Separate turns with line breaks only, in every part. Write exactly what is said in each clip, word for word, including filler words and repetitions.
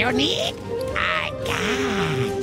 you need, I got.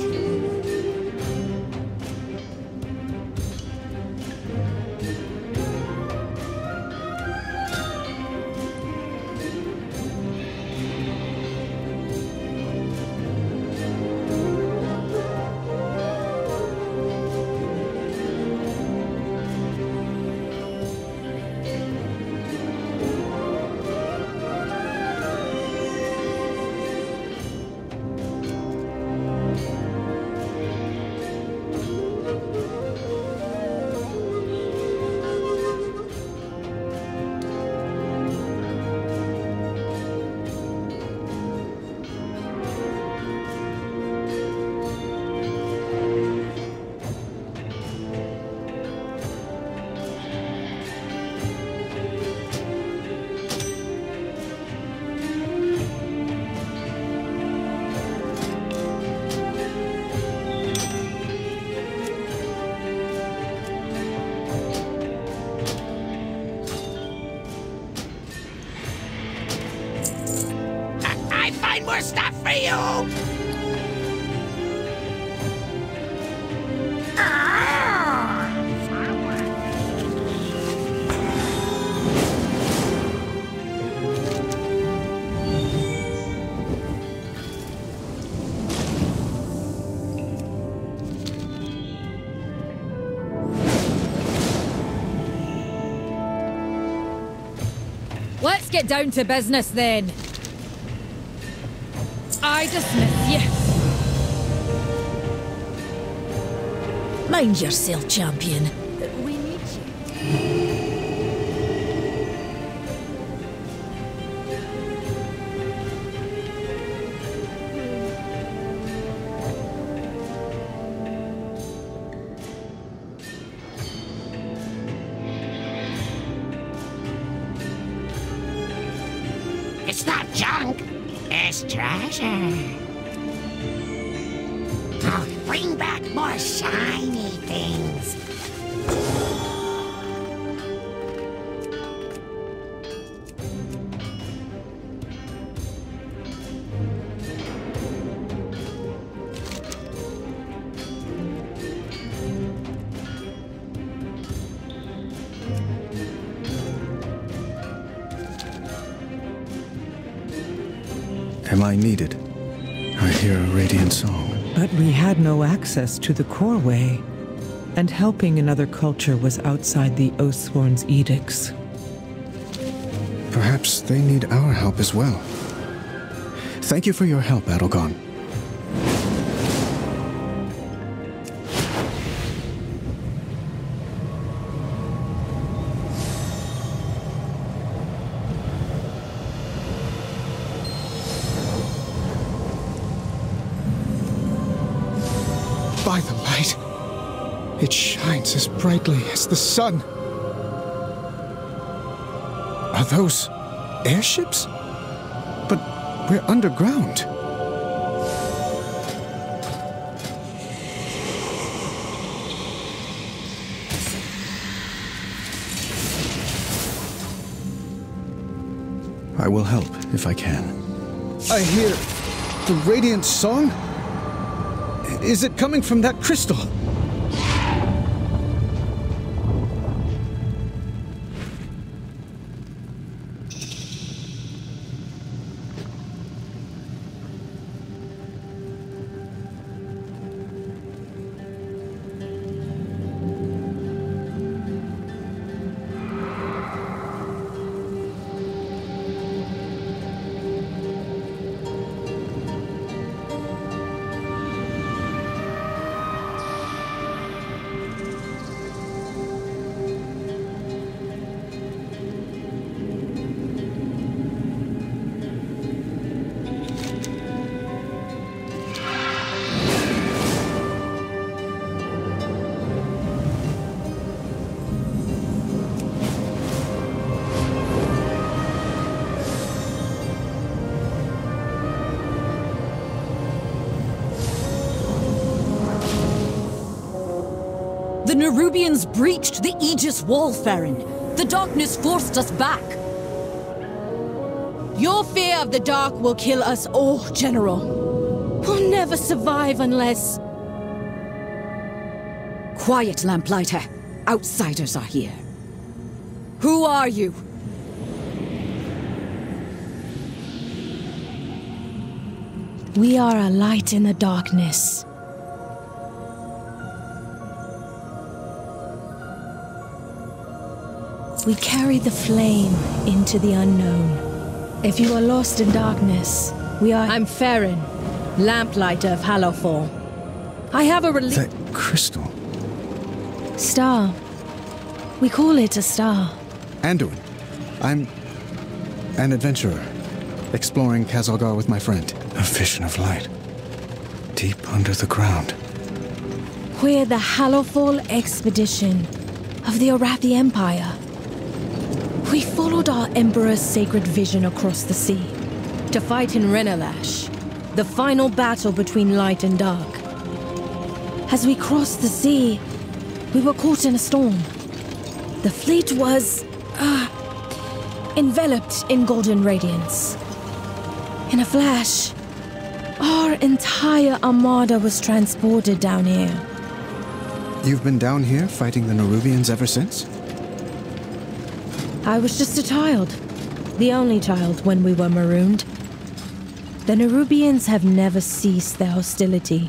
More stuff for you!
Let's get down to business then. I dismiss you.
Mind yourself, champion.
We need you.
It's not junk. It's treasure. I'll bring back more shiny things.
Am I needed? I hear a radiant song.
But we had no access to the core way, and helping another culture was outside the Oathsworn's edicts.
Perhaps they need our help as well. Thank you for your help, Adelgon.
By the light, it shines as brightly as the sun. Are those airships? But we're underground.
I will help if I can.
I hear the radiant song? Is it coming from that crystal?
The Nerubians breached the Aegis Wall, Farron. The darkness forced us back. Your fear of the dark will kill us all, General. We'll never survive unless...
Quiet, Lamplighter. Outsiders are here. Who are you?
We are a light in the darkness. We carry the flame into the unknown. If you are lost in darkness, we are... I'm Farron, Lamplighter of Hallowfall. I have a release...
That crystal.
Star. We call it a star.
Anduin. I'm an adventurer, exploring Kazalgar with my friend. A vision of light, deep under the ground.
We're the Hallowfall expedition of the Arathi Empire. We followed our Emperor's sacred vision across the sea to fight in Renalash, the final battle between light and dark. As we crossed the sea, we were caught in a storm. The fleet was, uh, enveloped in golden radiance. In a flash, our entire armada was transported down here.
You've been down here fighting the Nerubians ever since?
I was just a child. The only child when we were marooned. The Nerubians have never ceased their hostility.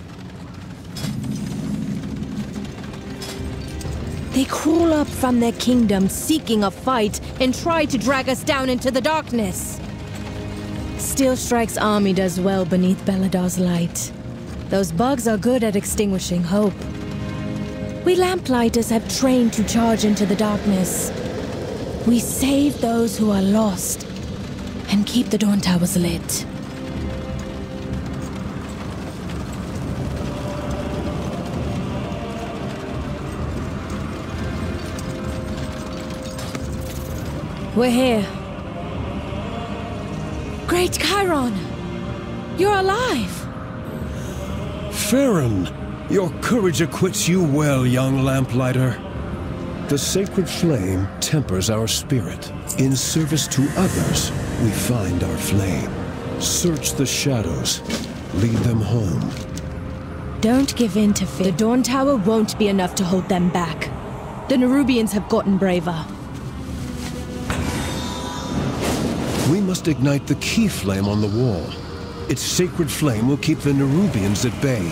They crawl up from their kingdom seeking a fight and try to drag us down into the darkness. Steel Strike's army does well beneath Beladar's light. Those bugs are good at extinguishing hope. We Lamplighters have trained to charge into the darkness. We save those who are lost and keep the Dawn Towers lit. We're here. Great Chiron! You're alive!
Farron, your courage acquits you well, young Lamplighter. The sacred flame tempers our spirit. In service to others, we find our flame. Search the shadows. Lead them home.
Don't give in to fear. The Dawn Tower won't be enough to hold them back. The Nerubians have gotten braver.
We must ignite the key flame on the wall. Its sacred flame will keep the Nerubians at bay.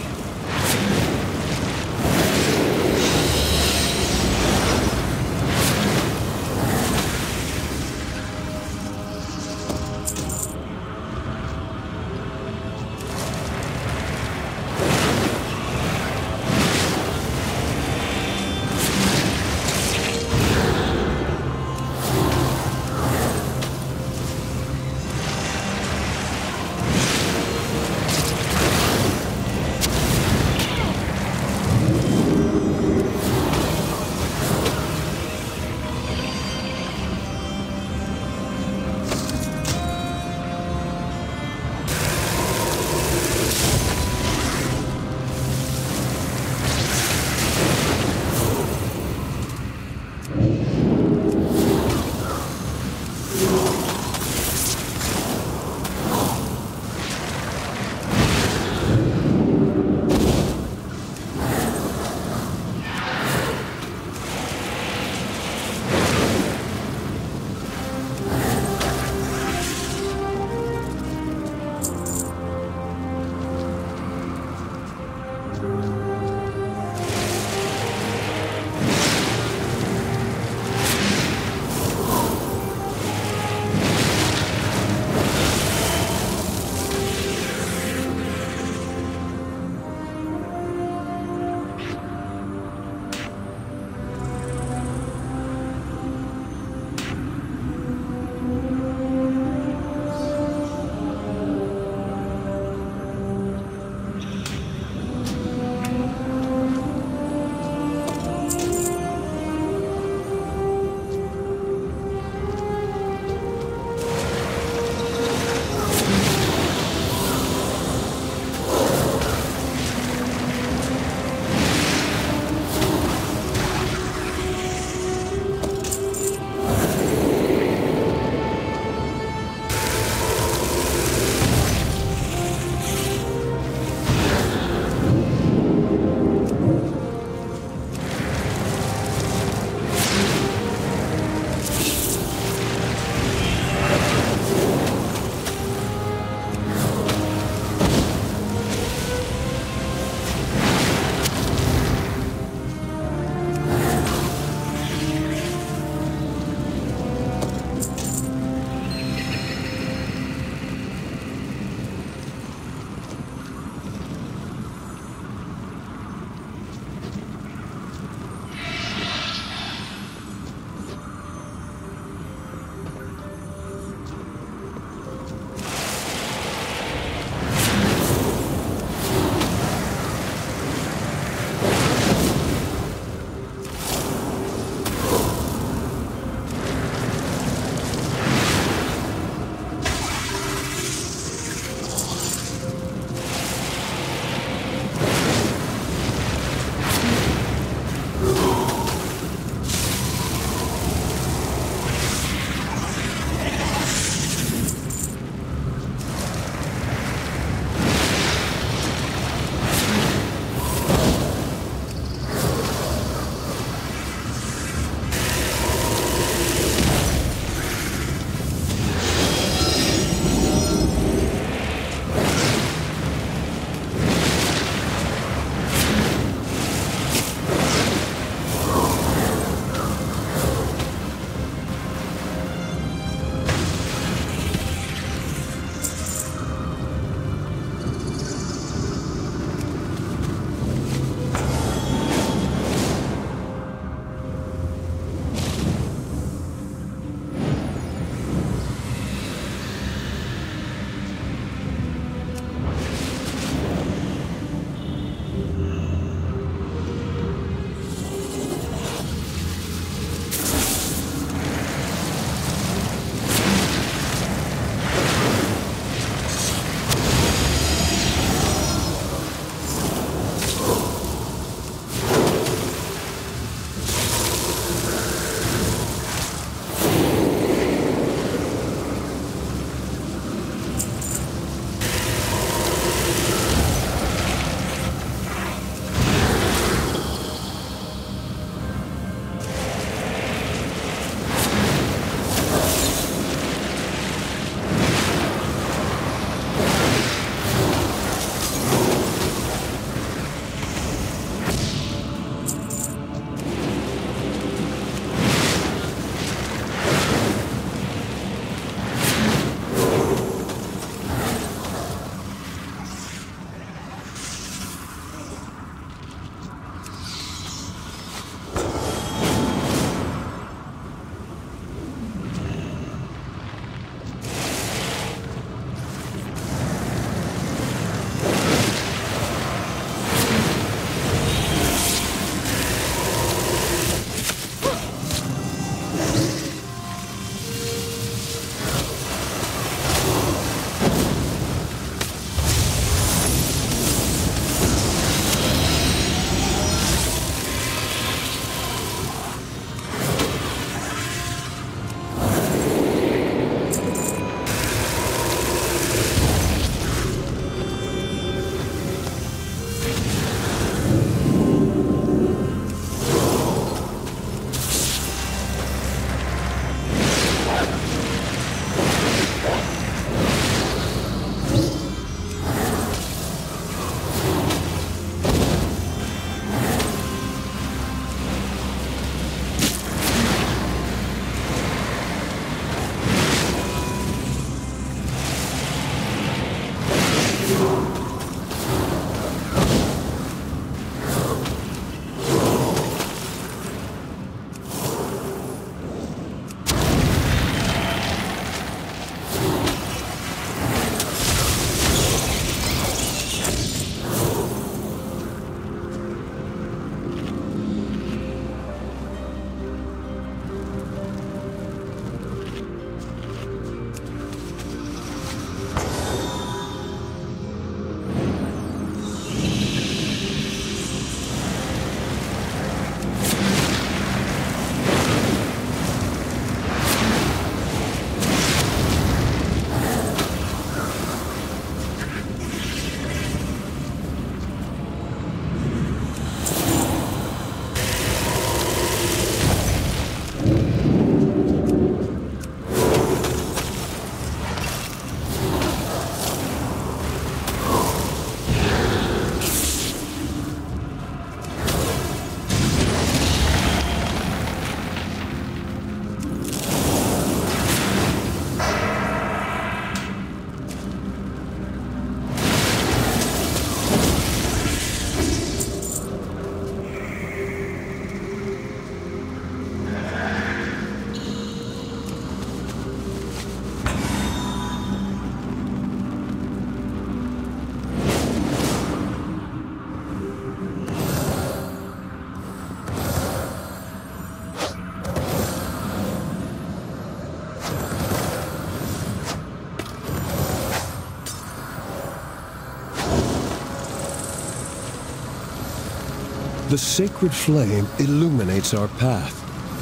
The sacred flame illuminates our path.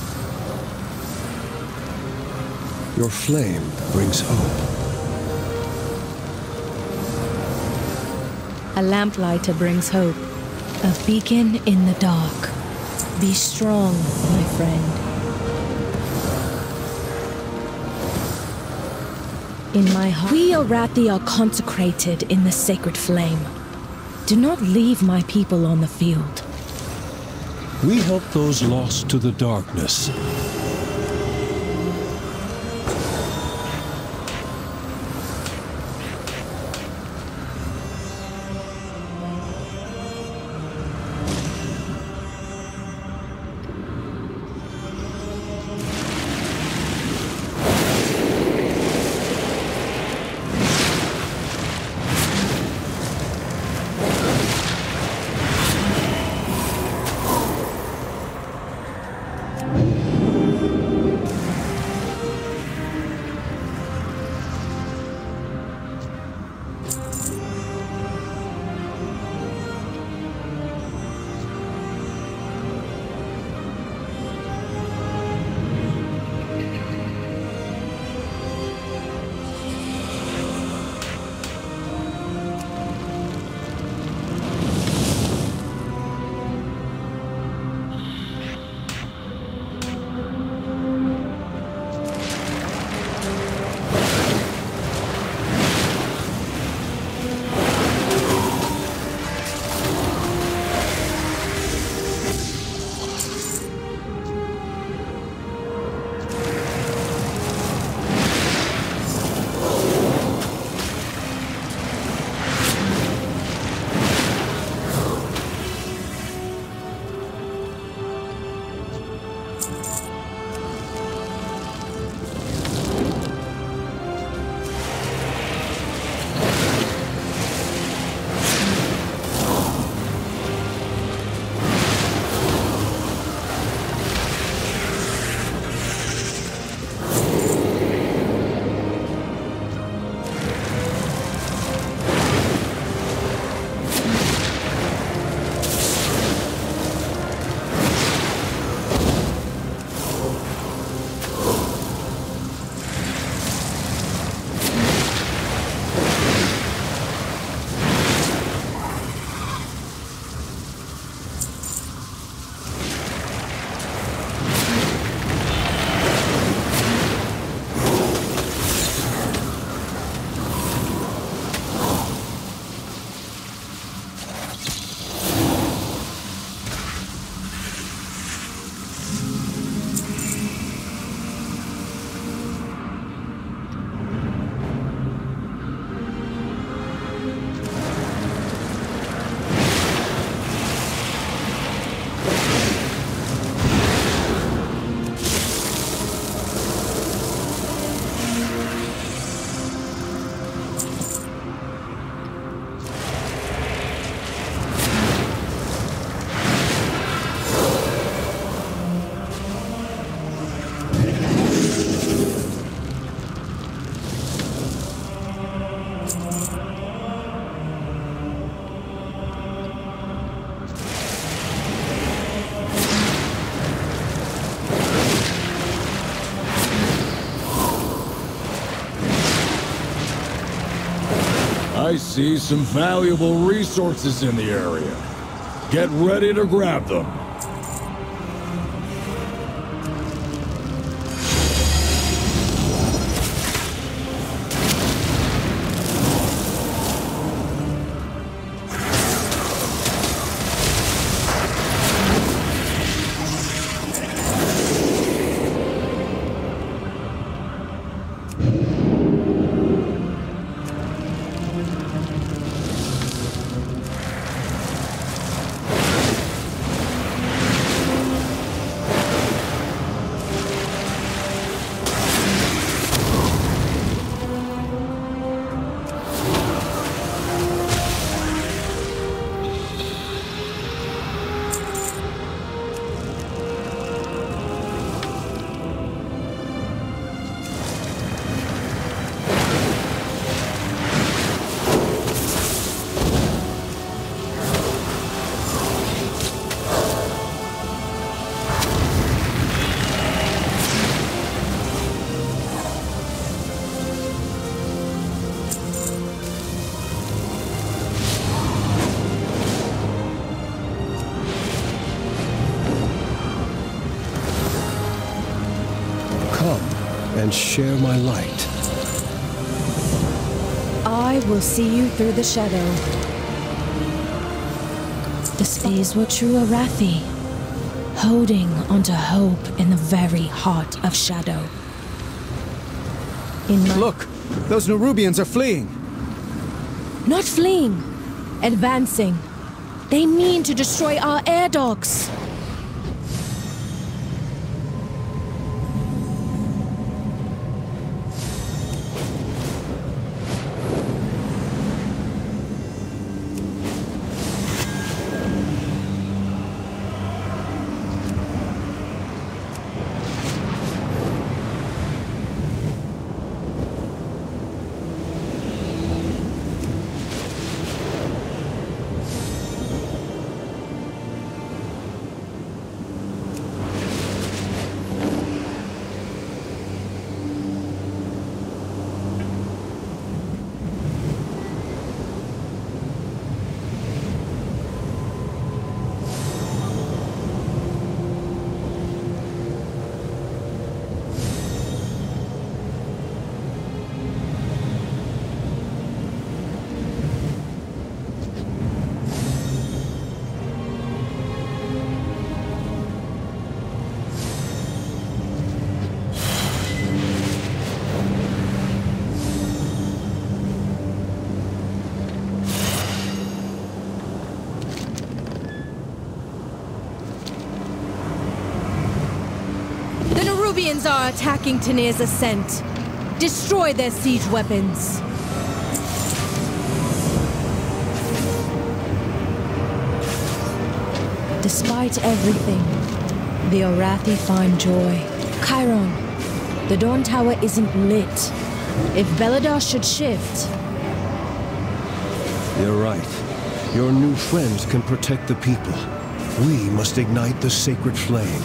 Your flame brings hope.
A lamplighter brings hope. A beacon in the dark. Be strong, my friend. In my heart, we Arathi are consecrated in the sacred flame. Do not leave my people on the field.
We help those lost to the darkness.
I see some valuable resources in the area. Get ready to grab them.
and share my light.
I will see you through the shadow. The space were true Arathi, holding onto hope in the very heart of shadow. In my
Look! Those Nerubians are fleeing!
Not fleeing, advancing. They mean to destroy our air dogs. Nerubians are attacking Tanir's ascent. Destroy their siege weapons. Despite everything, the Arathi find joy. Chiron, the Dawn Tower isn't lit. If Beledar should shift...
You're right. Your new friends can protect the people. We must ignite the sacred flame.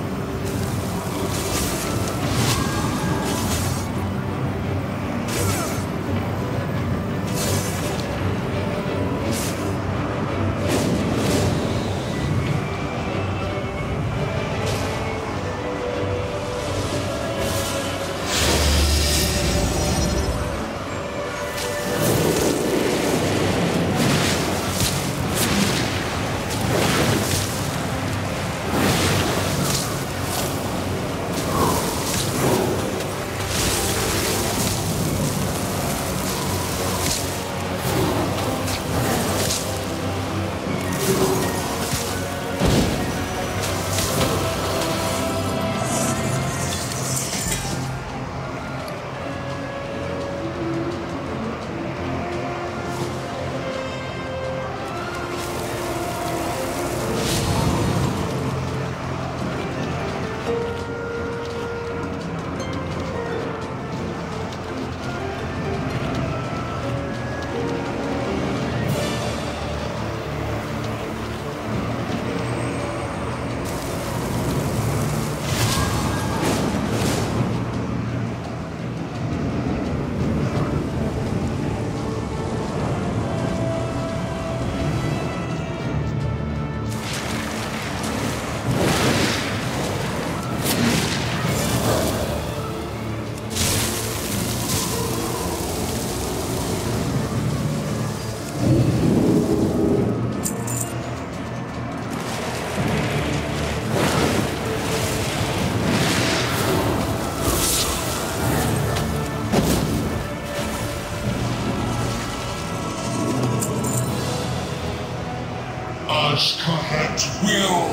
Ashkahet will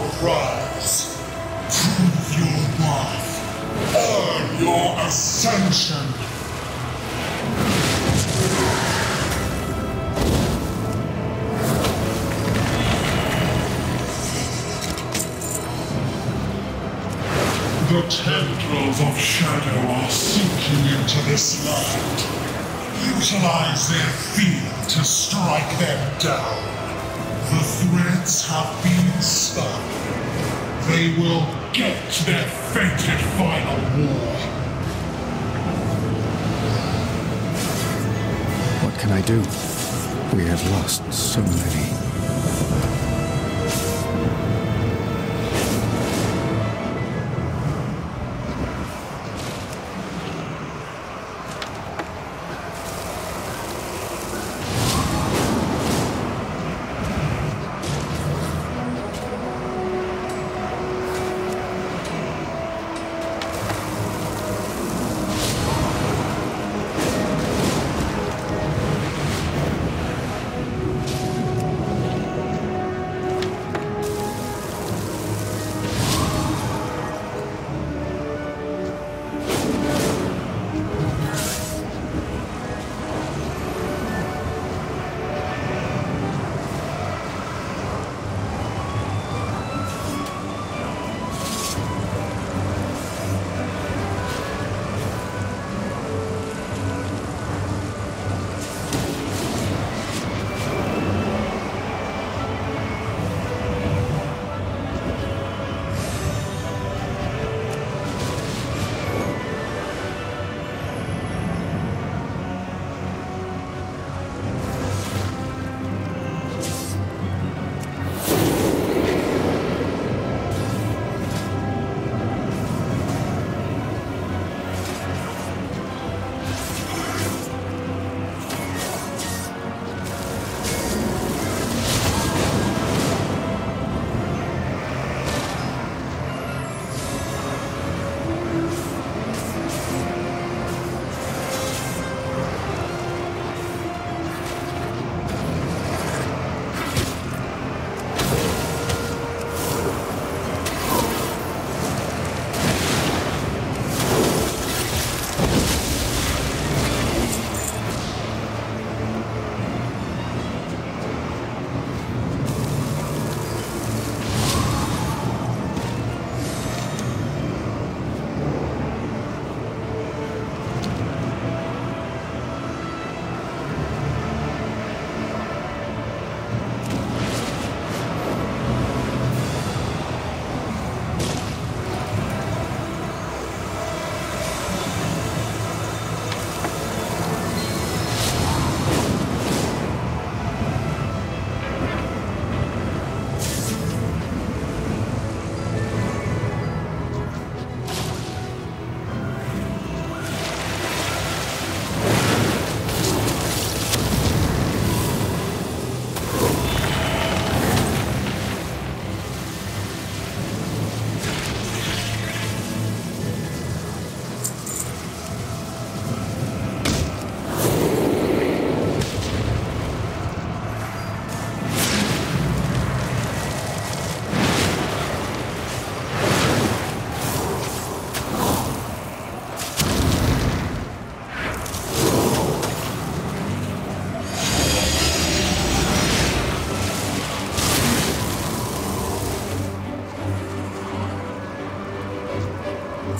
rise. Prove your worth. Earn your ascension. The tendrils of shadow are sinking into this land. Utilize their fear to strike them down. The threads have been spun. They will get their fated final war.
What can I do? We have lost so many.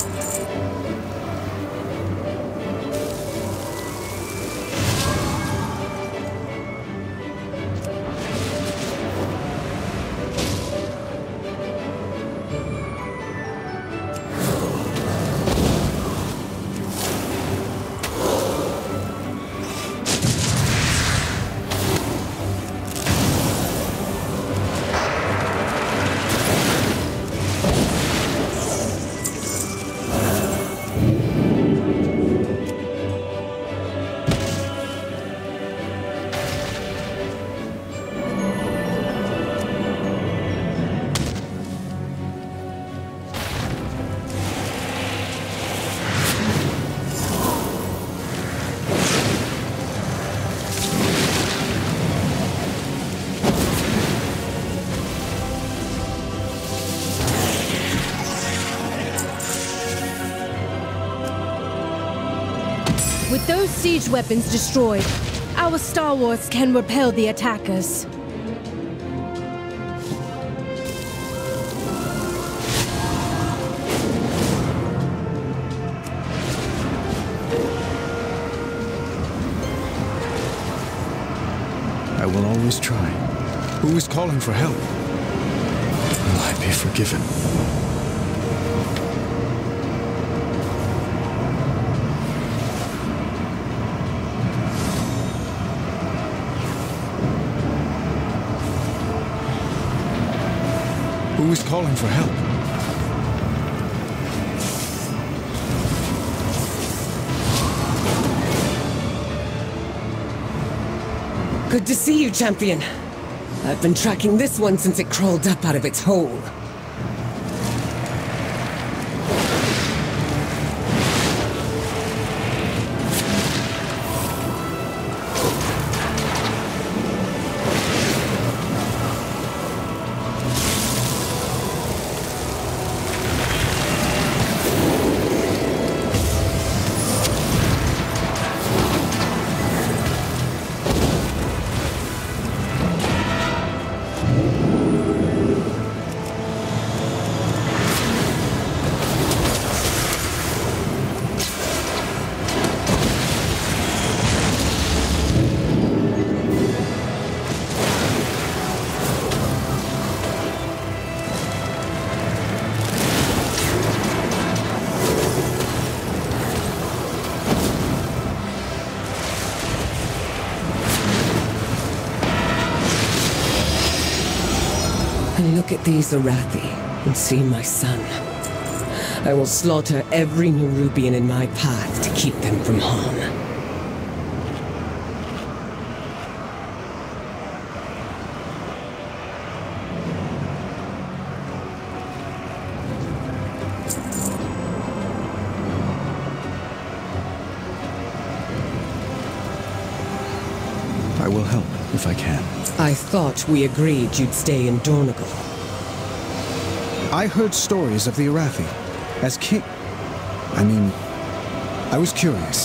With those siege weapons destroyed, our Star Wars can repel the attackers.
I will always try. Who is calling for help? Will I be forgiven? Who is calling for help?
Good to see you, champion. I've been tracking this one since it crawled up out of its hole. Look at these Arathi and see my son. I will slaughter every Nerubian in my path to keep them from harm.
I will help if I can.
I thought we agreed you'd stay in Dornogal.
I heard stories of the Arathi. As king... I mean, I was curious.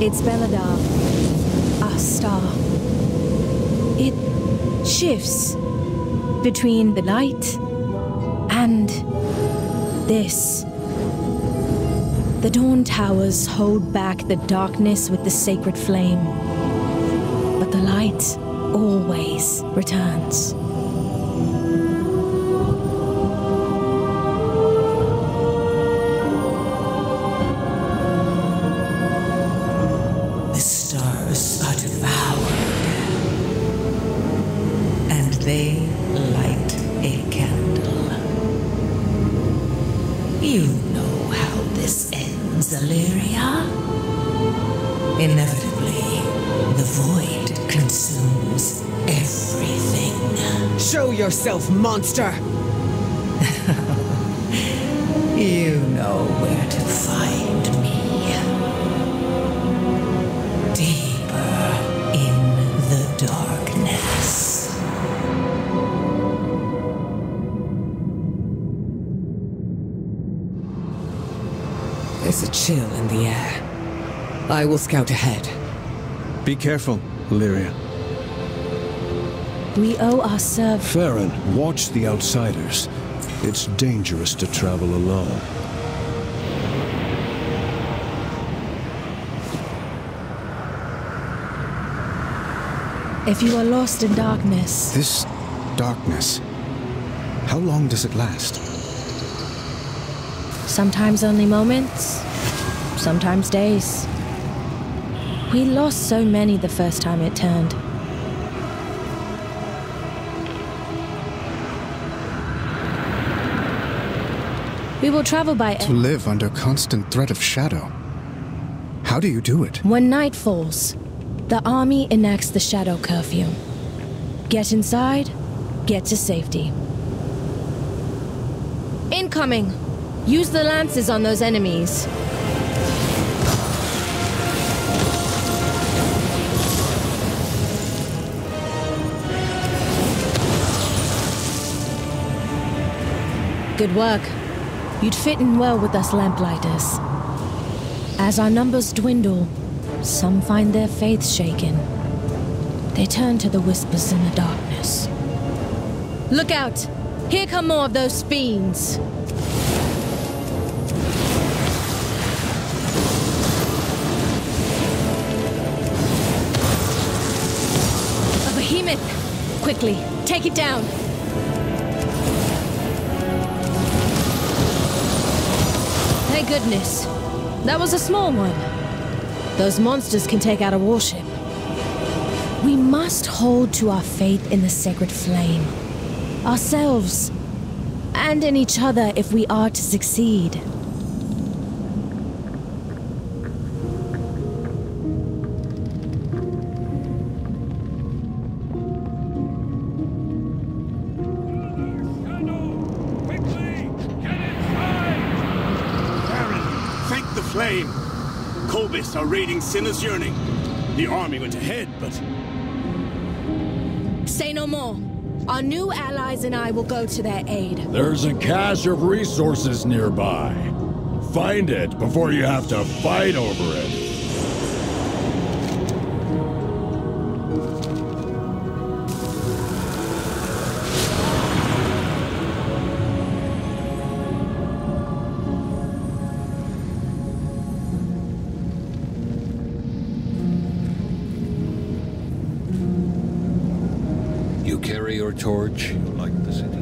It's Beledar, our star. It shifts between the light and this. The Dawn Towers hold back the darkness with the sacred flame, but the light always returns.
The stars are devoured, and they light a candle. You know how this ends, Illyria. Inevitably, the void consumes everything.
Show yourself, monster!
You know where to find me. Deeper in the darkness.
There's a chill in the air. I will scout ahead.
Be careful, Illyria.
We owe our serv-
Farron, watch the outsiders. It's dangerous to travel alone.
If you are lost in darkness,
This darkness, how long does it last?
sometimes only moments, sometimes days. We lost so many the first time it turned. We will travel by
To live under constant threat of shadow. How do you do it?
When night falls, the army enacts the shadow curfew. Get inside, get to safety. Incoming! Use the lances on those enemies. Good work. You'd fit in well with us lamplighters. As our numbers dwindle, some find their faith shaken. They turn to the whispers in the darkness. Look out! Here come more of those fiends! A behemoth! Quickly, take it down! Thank goodness. That was a small one. Those monsters can take out a warship. We must hold to our faith in the sacred flame. Ourselves. And in each other if we are to succeed.
Kobis are raiding Sinna's Yearning. The army went ahead, but...
Say no more. Our new allies and I will go to their aid.
There's a cache of resources nearby. Find it before you have to fight over it.
Carry your torch, like the city.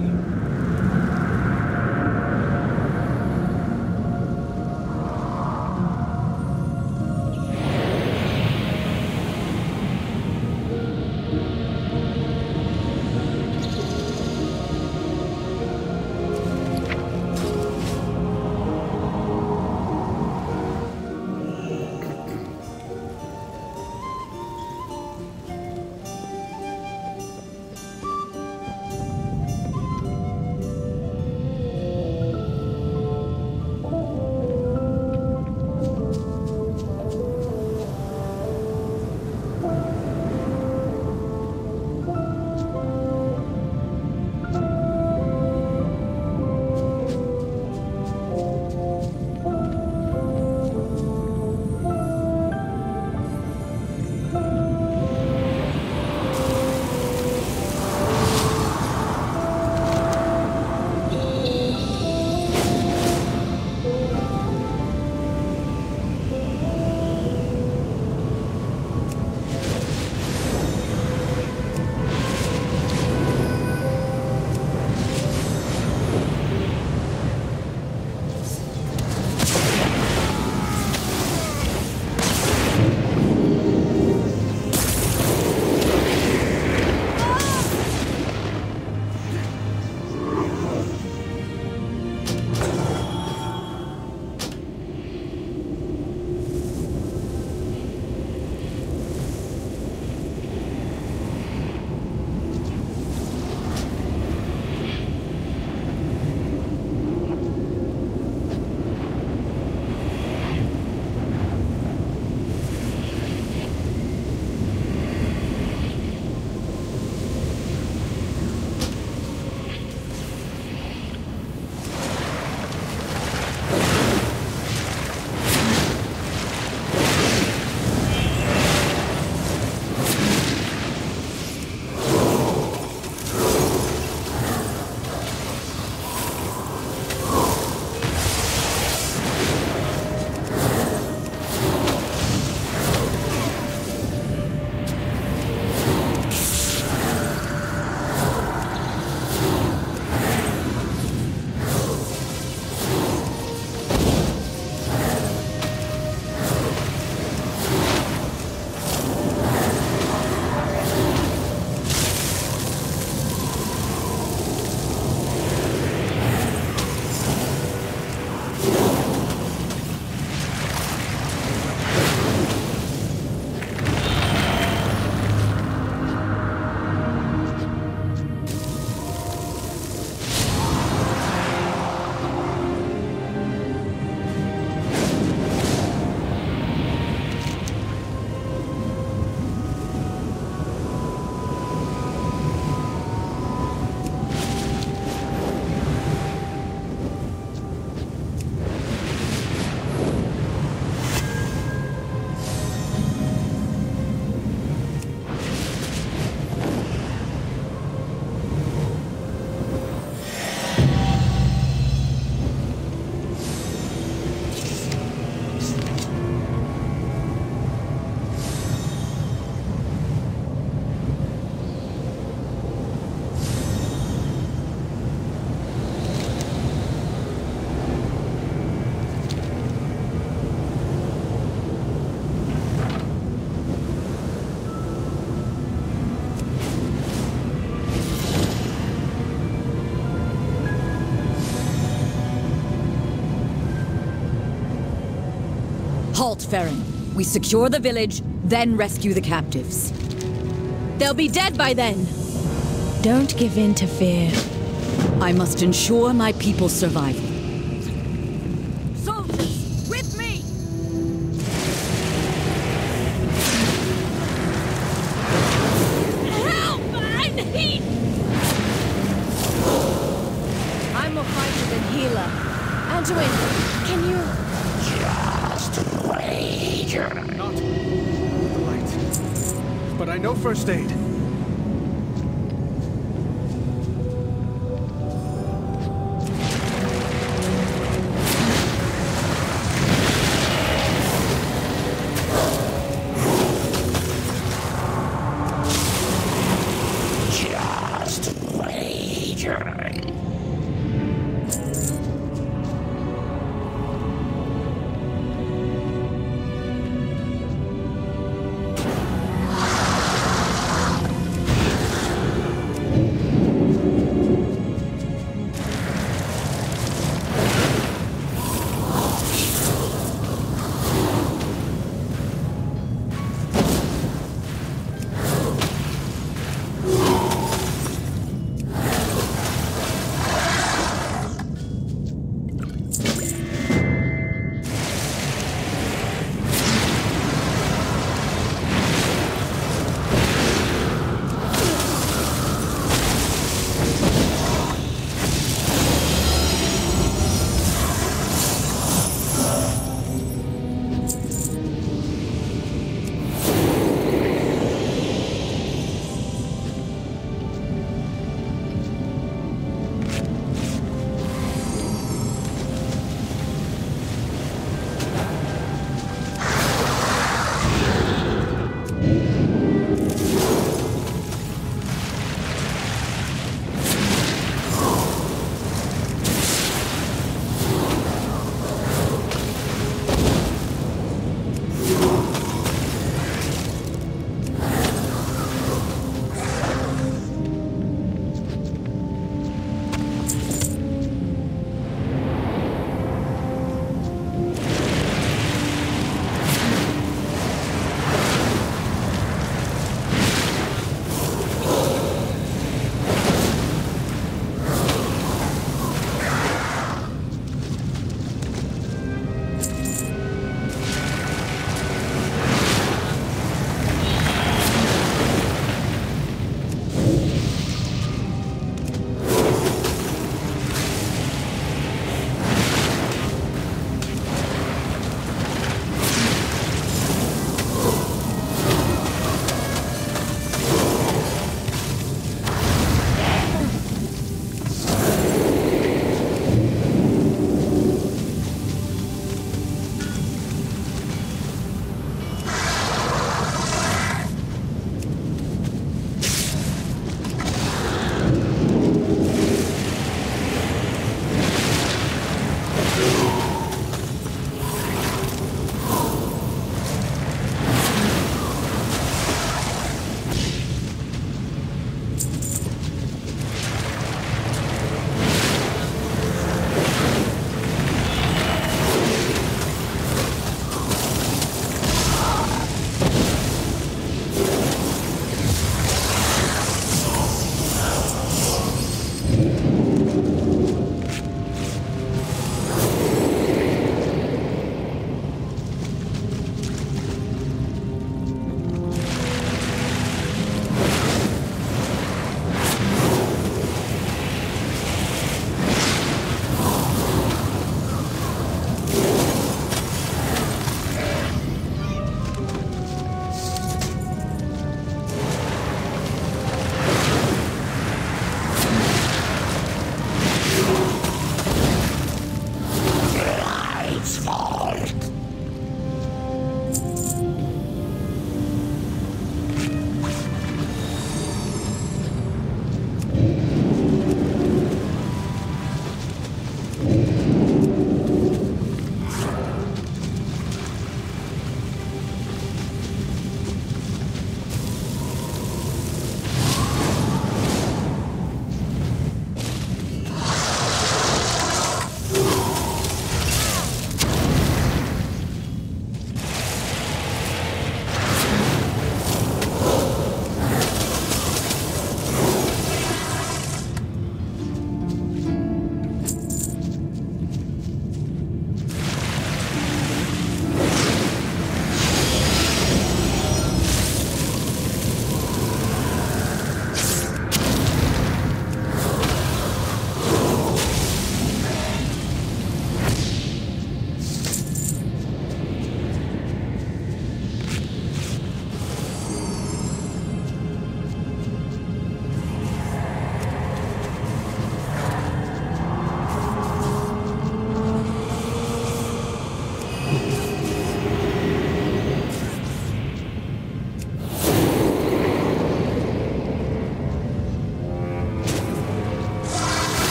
Halt, Farron. We secure the village, then rescue the captives.
They'll be dead by then. Don't give in to fear.
I must ensure my people's survival.
Soldiers, with me! Help! I need... I'm more fighter than healer. Anduin, can you...
Just wait.
Not with the light. But I know first aid.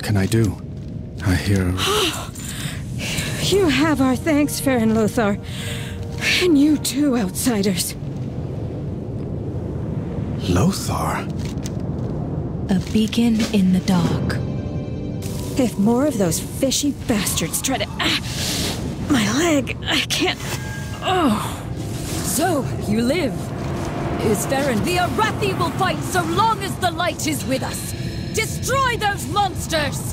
What can I do? I hear...
You have our thanks, Farron Lothar. And you too, outsiders.
Lothar?
A beacon in the dark.
If more of those fishy bastards try to... Ah, my leg, I can't... Oh.
So, you live. Is Farron? The Arathi will fight so long as the light is with us. Destroy those monsters!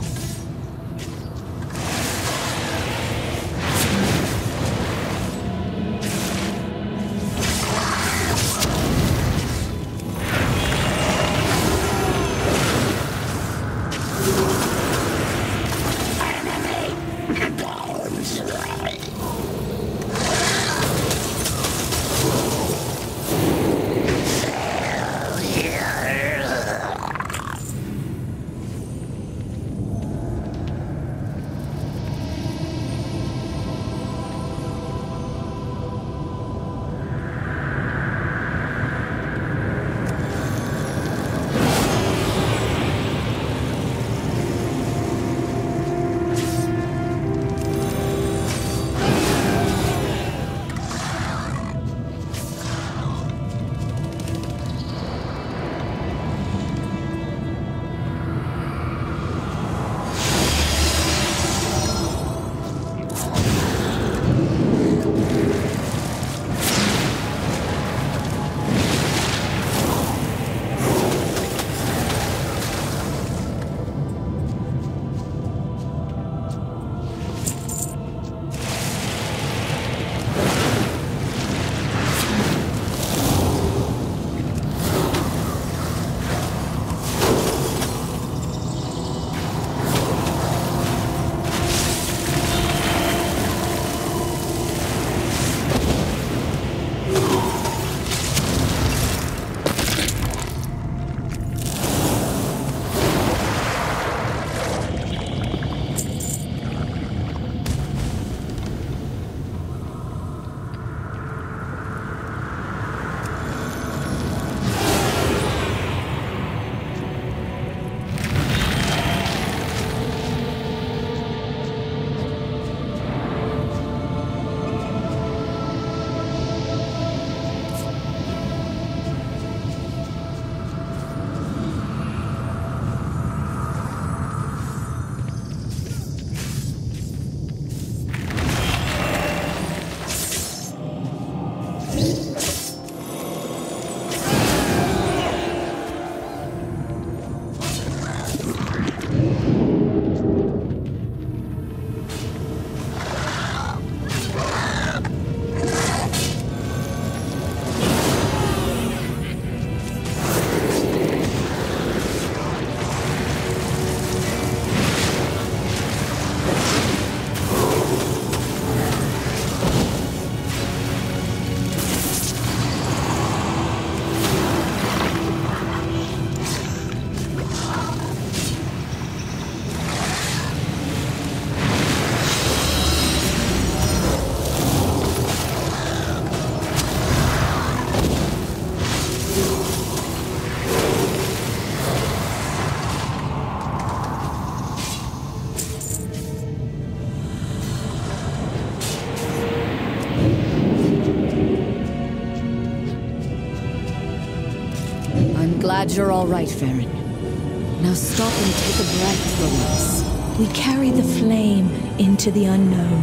Glad you're all right, Farron. Now stop and take a breath for once.
We carry the flame into the unknown.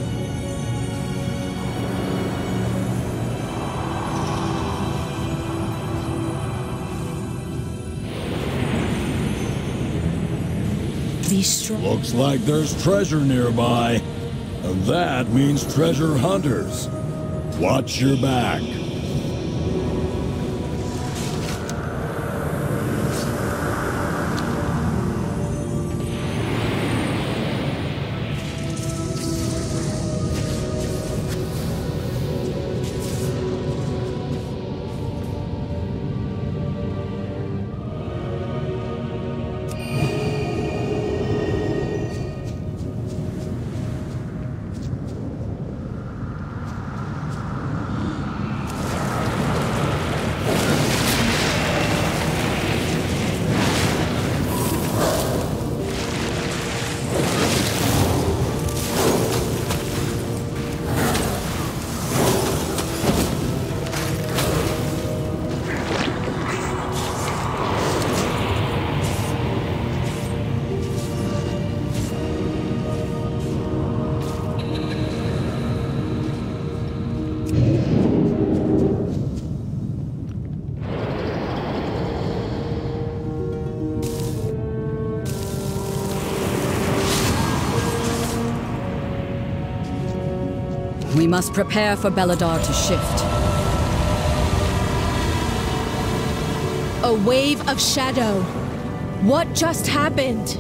Be strong.
Looks like there's treasure nearby. And that means treasure hunters. Watch your back.
We must prepare for Beledar to shift.
A wave of shadow. What just happened?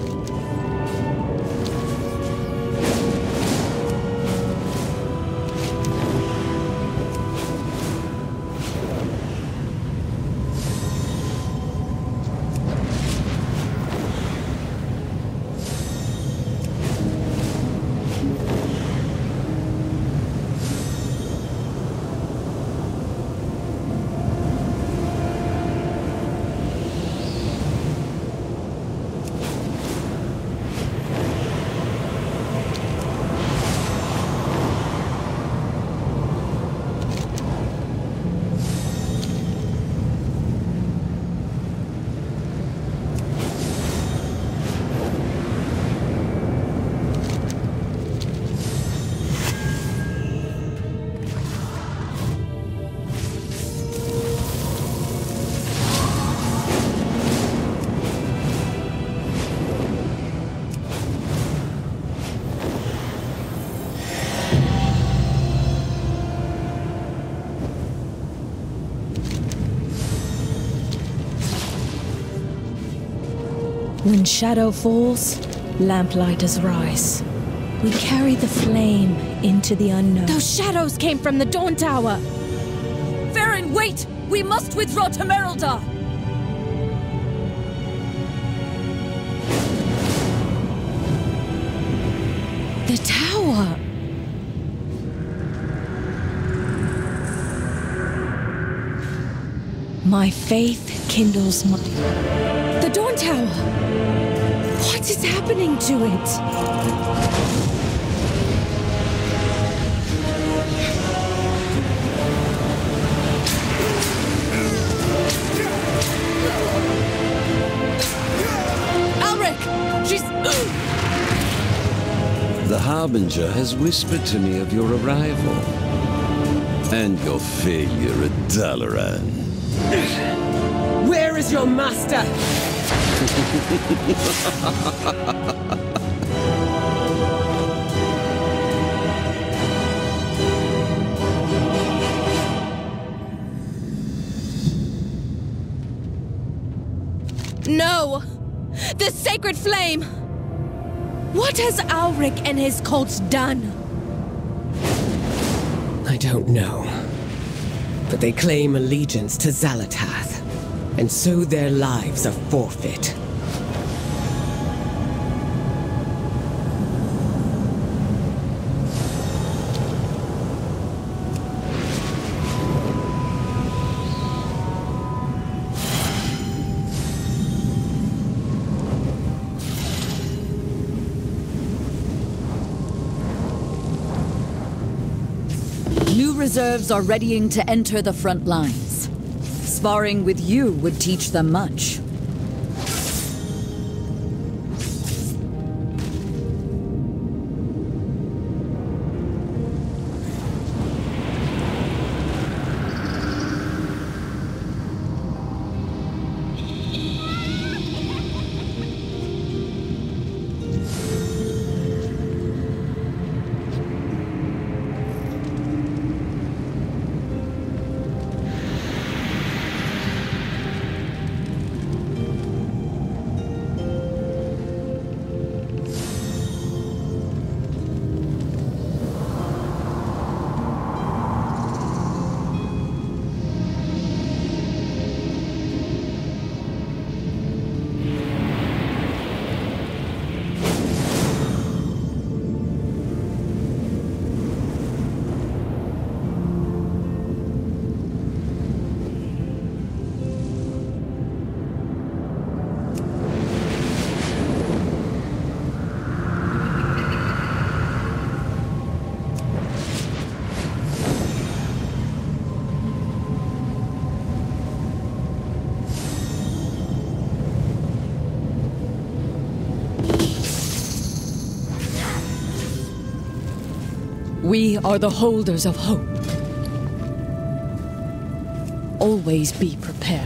When shadow falls, lamplighters rise. We carry the flame into the unknown. Those shadows came from the Dawn Tower!
Farron, wait! We must withdraw to Merildar!
The tower! My faith kindles my... The Dawn Tower! What is happening to it?
Alric! She's...
The Harbinger has whispered to me of your arrival. And your failure at Dalaran.
Where is your master?
No! The sacred flame! What has Alric and his cults done?
I don't know. But they claim allegiance to Xal'atath, and so their lives are forfeit.
New reserves are readying to enter the front lines. Sparring with you would teach them much. We are the holders of hope. Always be prepared.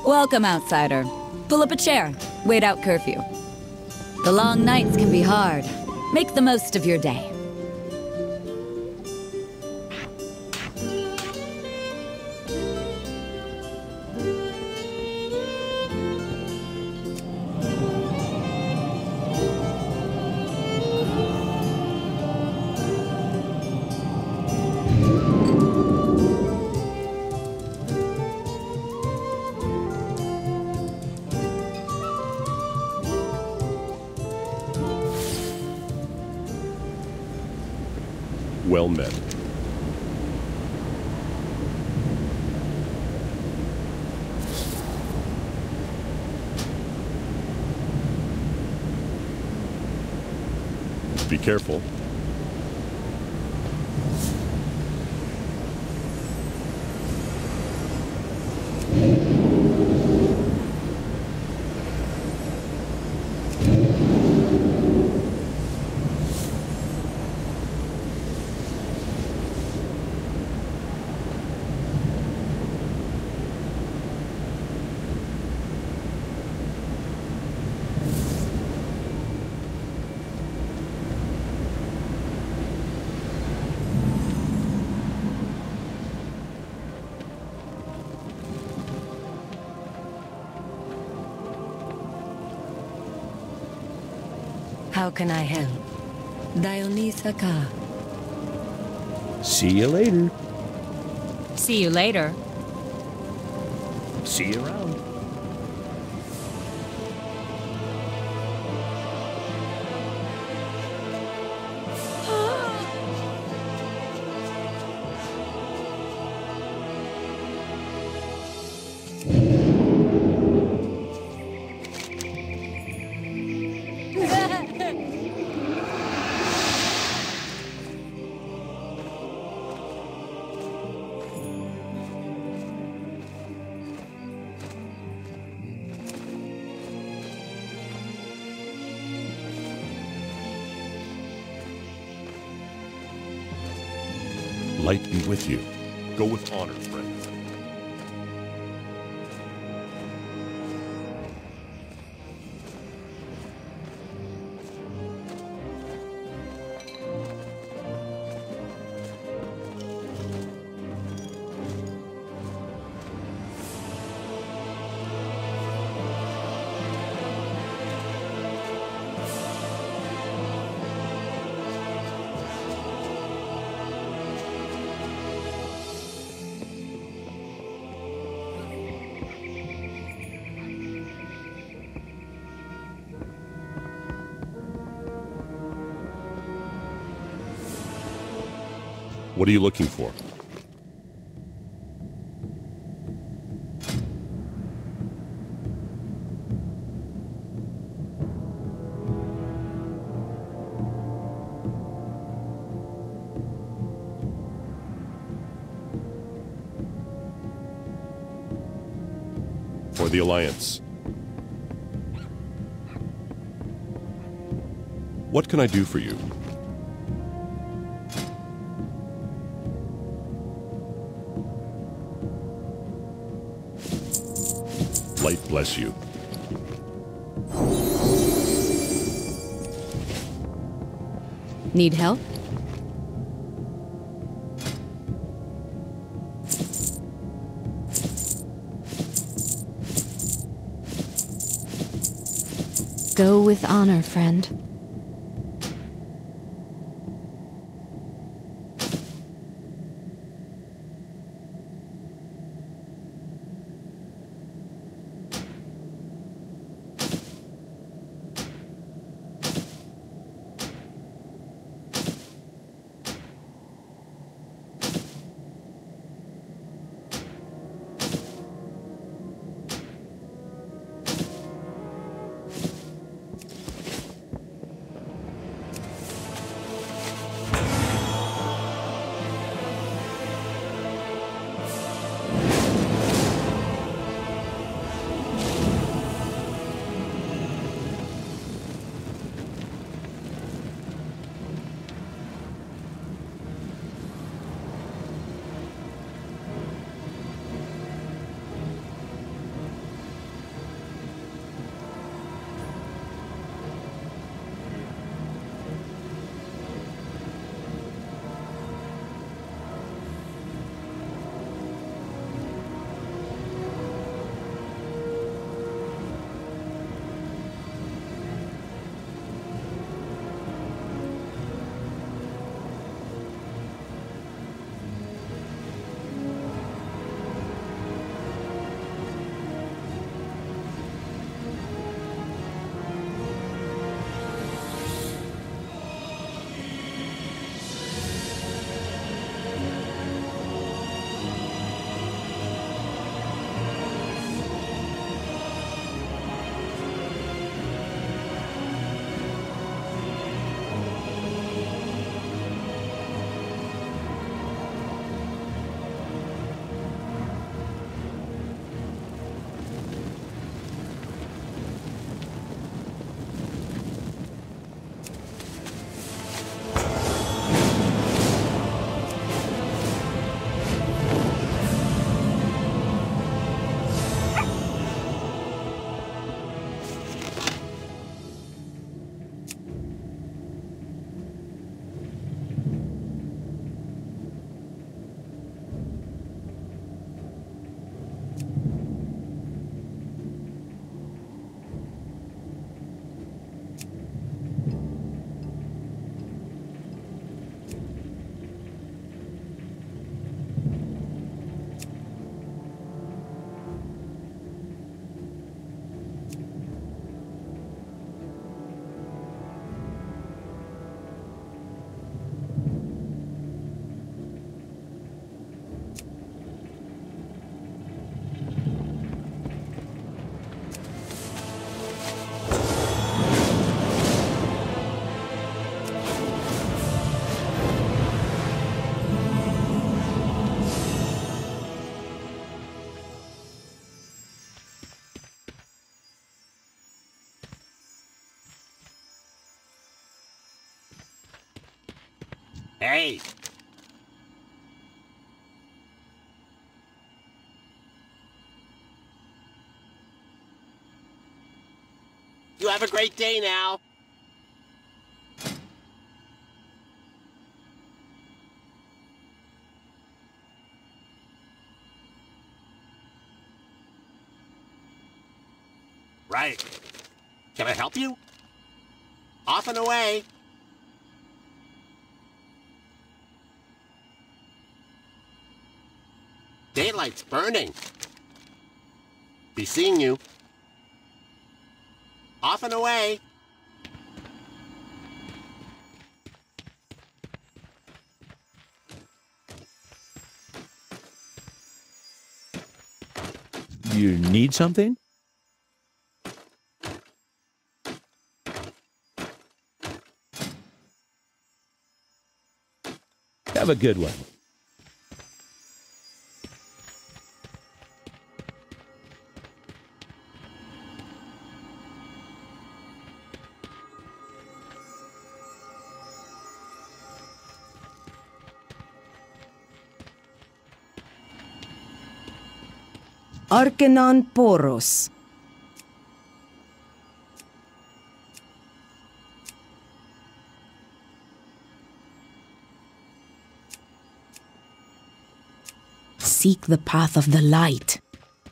Welcome, outsider. Pull up a chair. Wait out curfew. The long nights can be hard. Make the most of your day.
Well met. Be careful.
How can I help? Dionysa Ka.
See you later.
See you later.
See you around.
Light be with you. Go with honor, friend. What are you looking for? For the Alliance. What can I do for you? Light bless you.
Need help? Go with honor, friend.
Hey! You have a great day now. Right. Can I help you? Off and away. Daylight's burning. Be seeing you. Off and away.
You need something? Have a good one.
Arcanon Poros.
Seek the path of the light.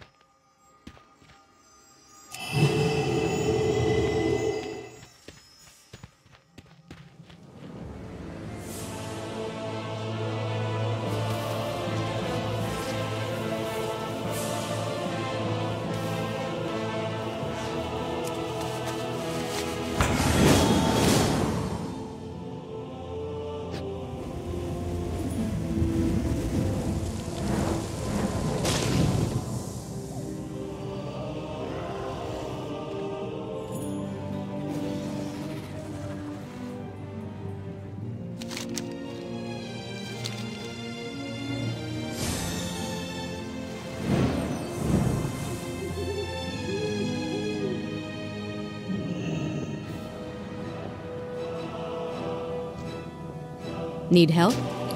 Need help?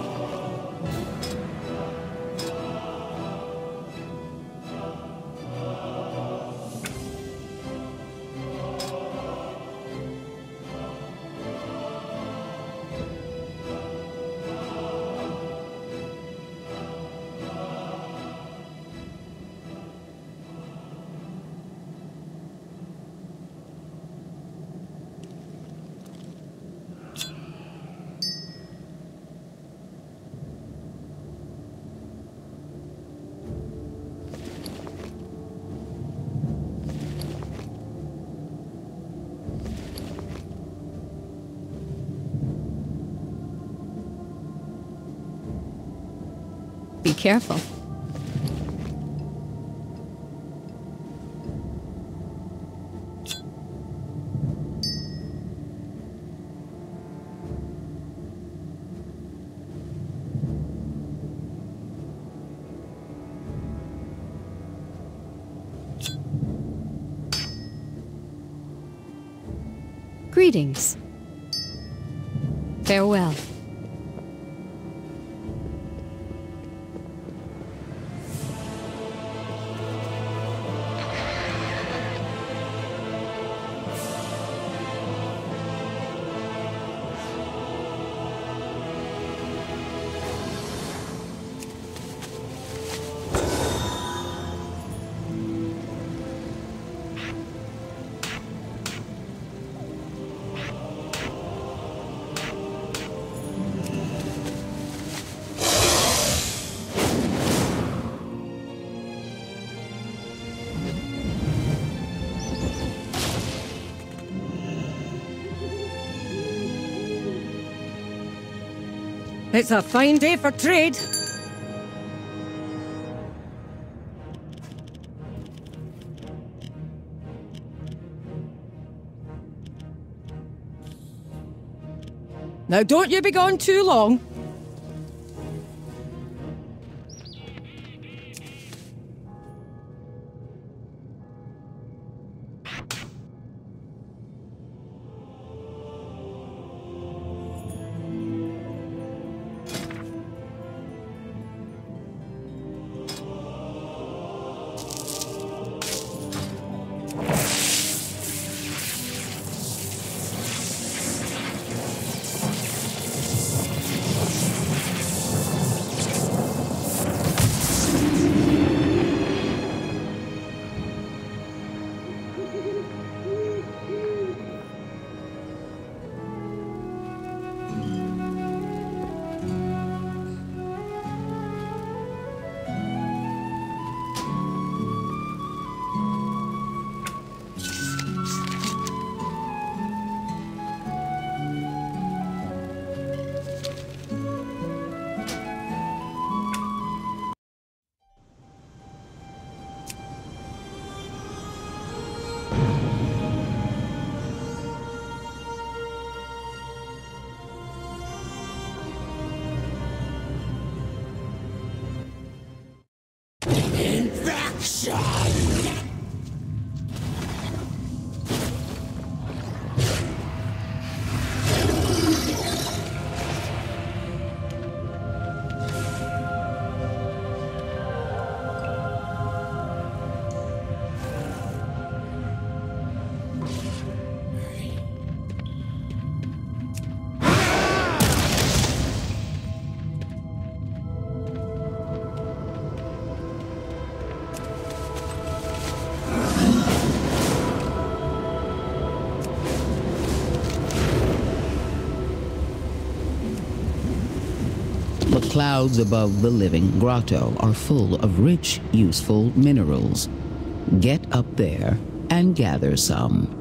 Be careful. Greetings. Farewell.
It's a fine day for trade. Now don't you be gone too long.
Shine!
The clouds above the living grotto are full of rich, useful minerals. Get up there and gather some.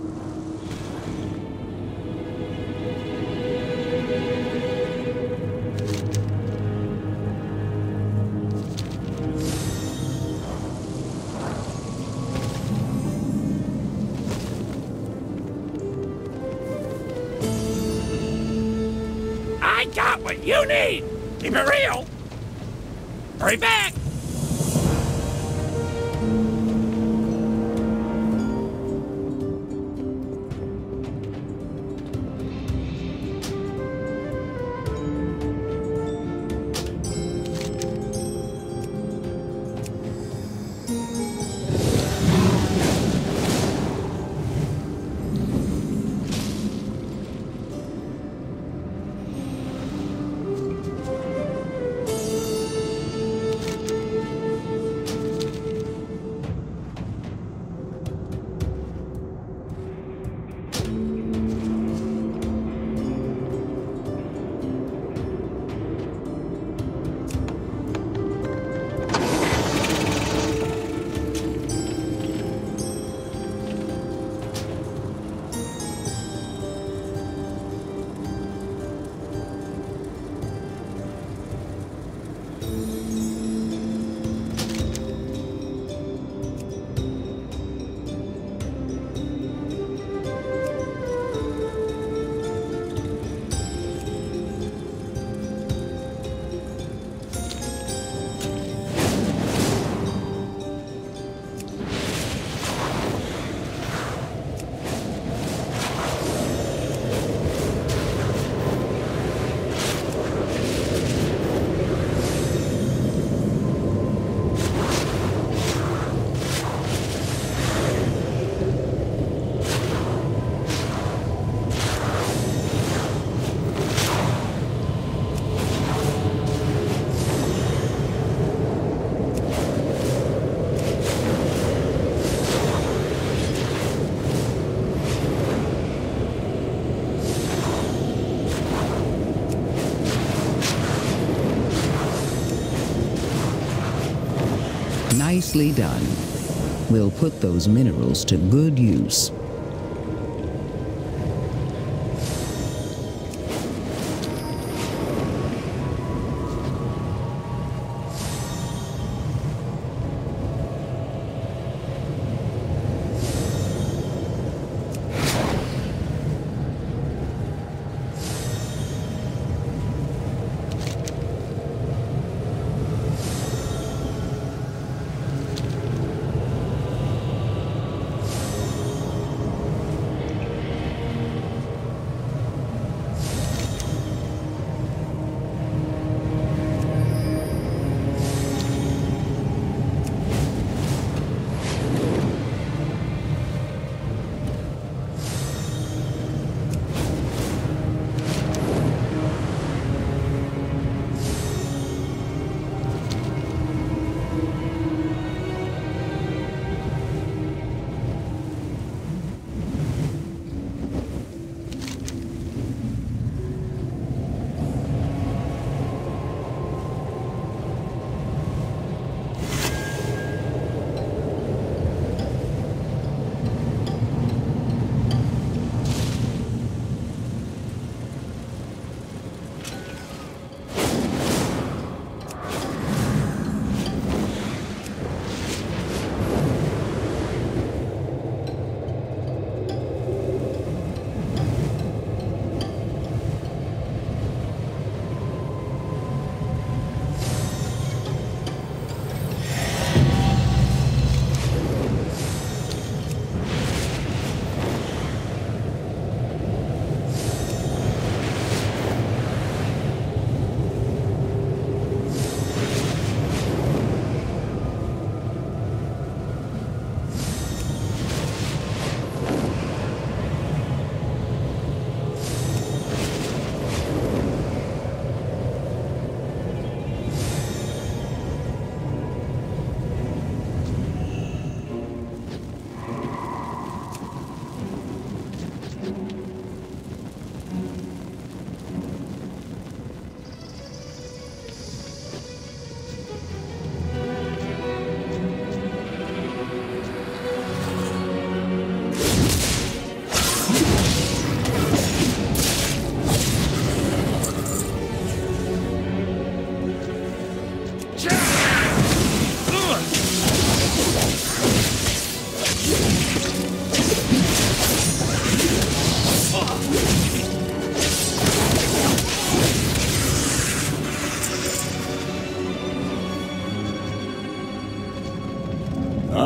I got what you need! Keep it real! Hurry back!
Nicely done. We'll put those minerals to good use.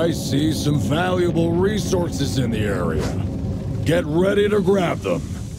I see some valuable resources in the area. Get ready to grab them.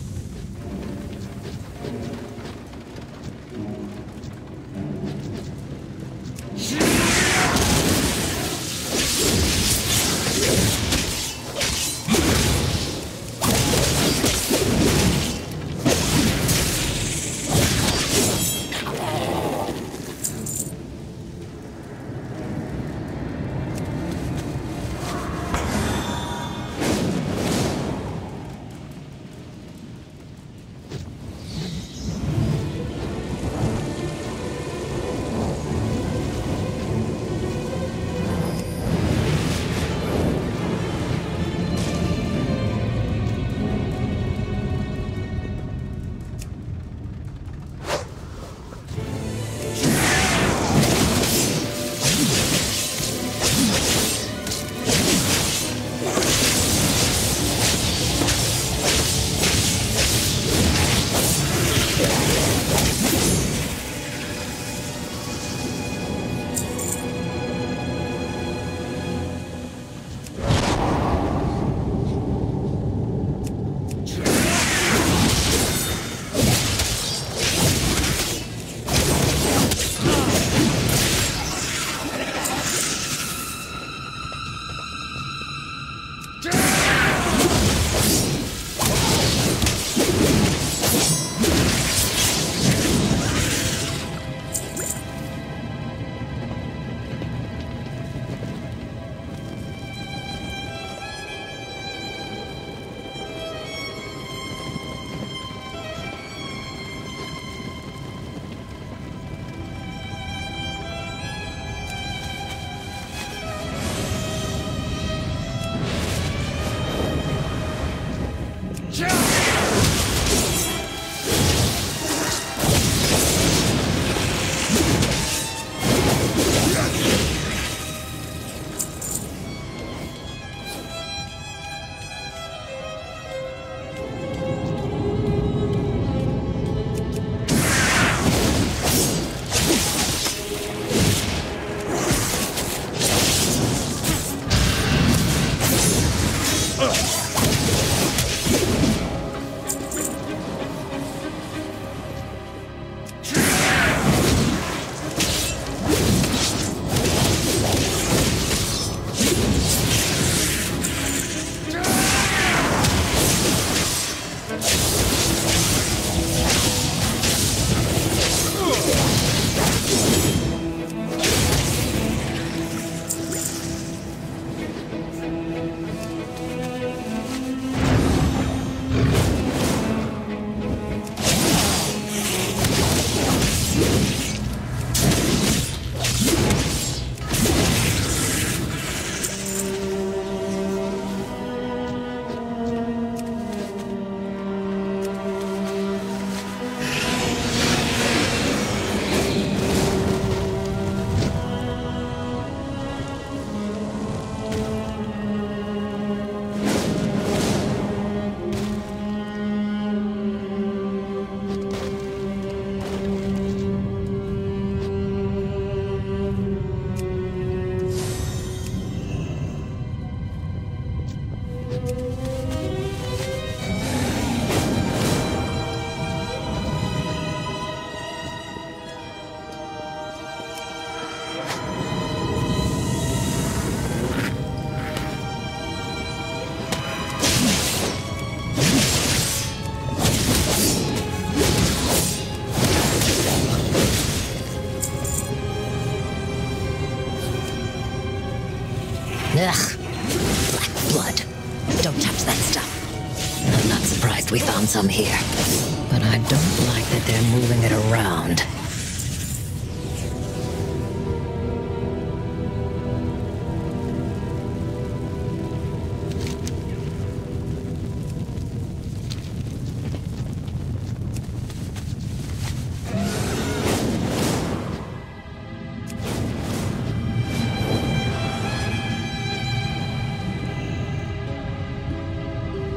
Ugh. Black blood. Don't touch that stuff. I'm not surprised we found some here. But I don't like that they're moving it around.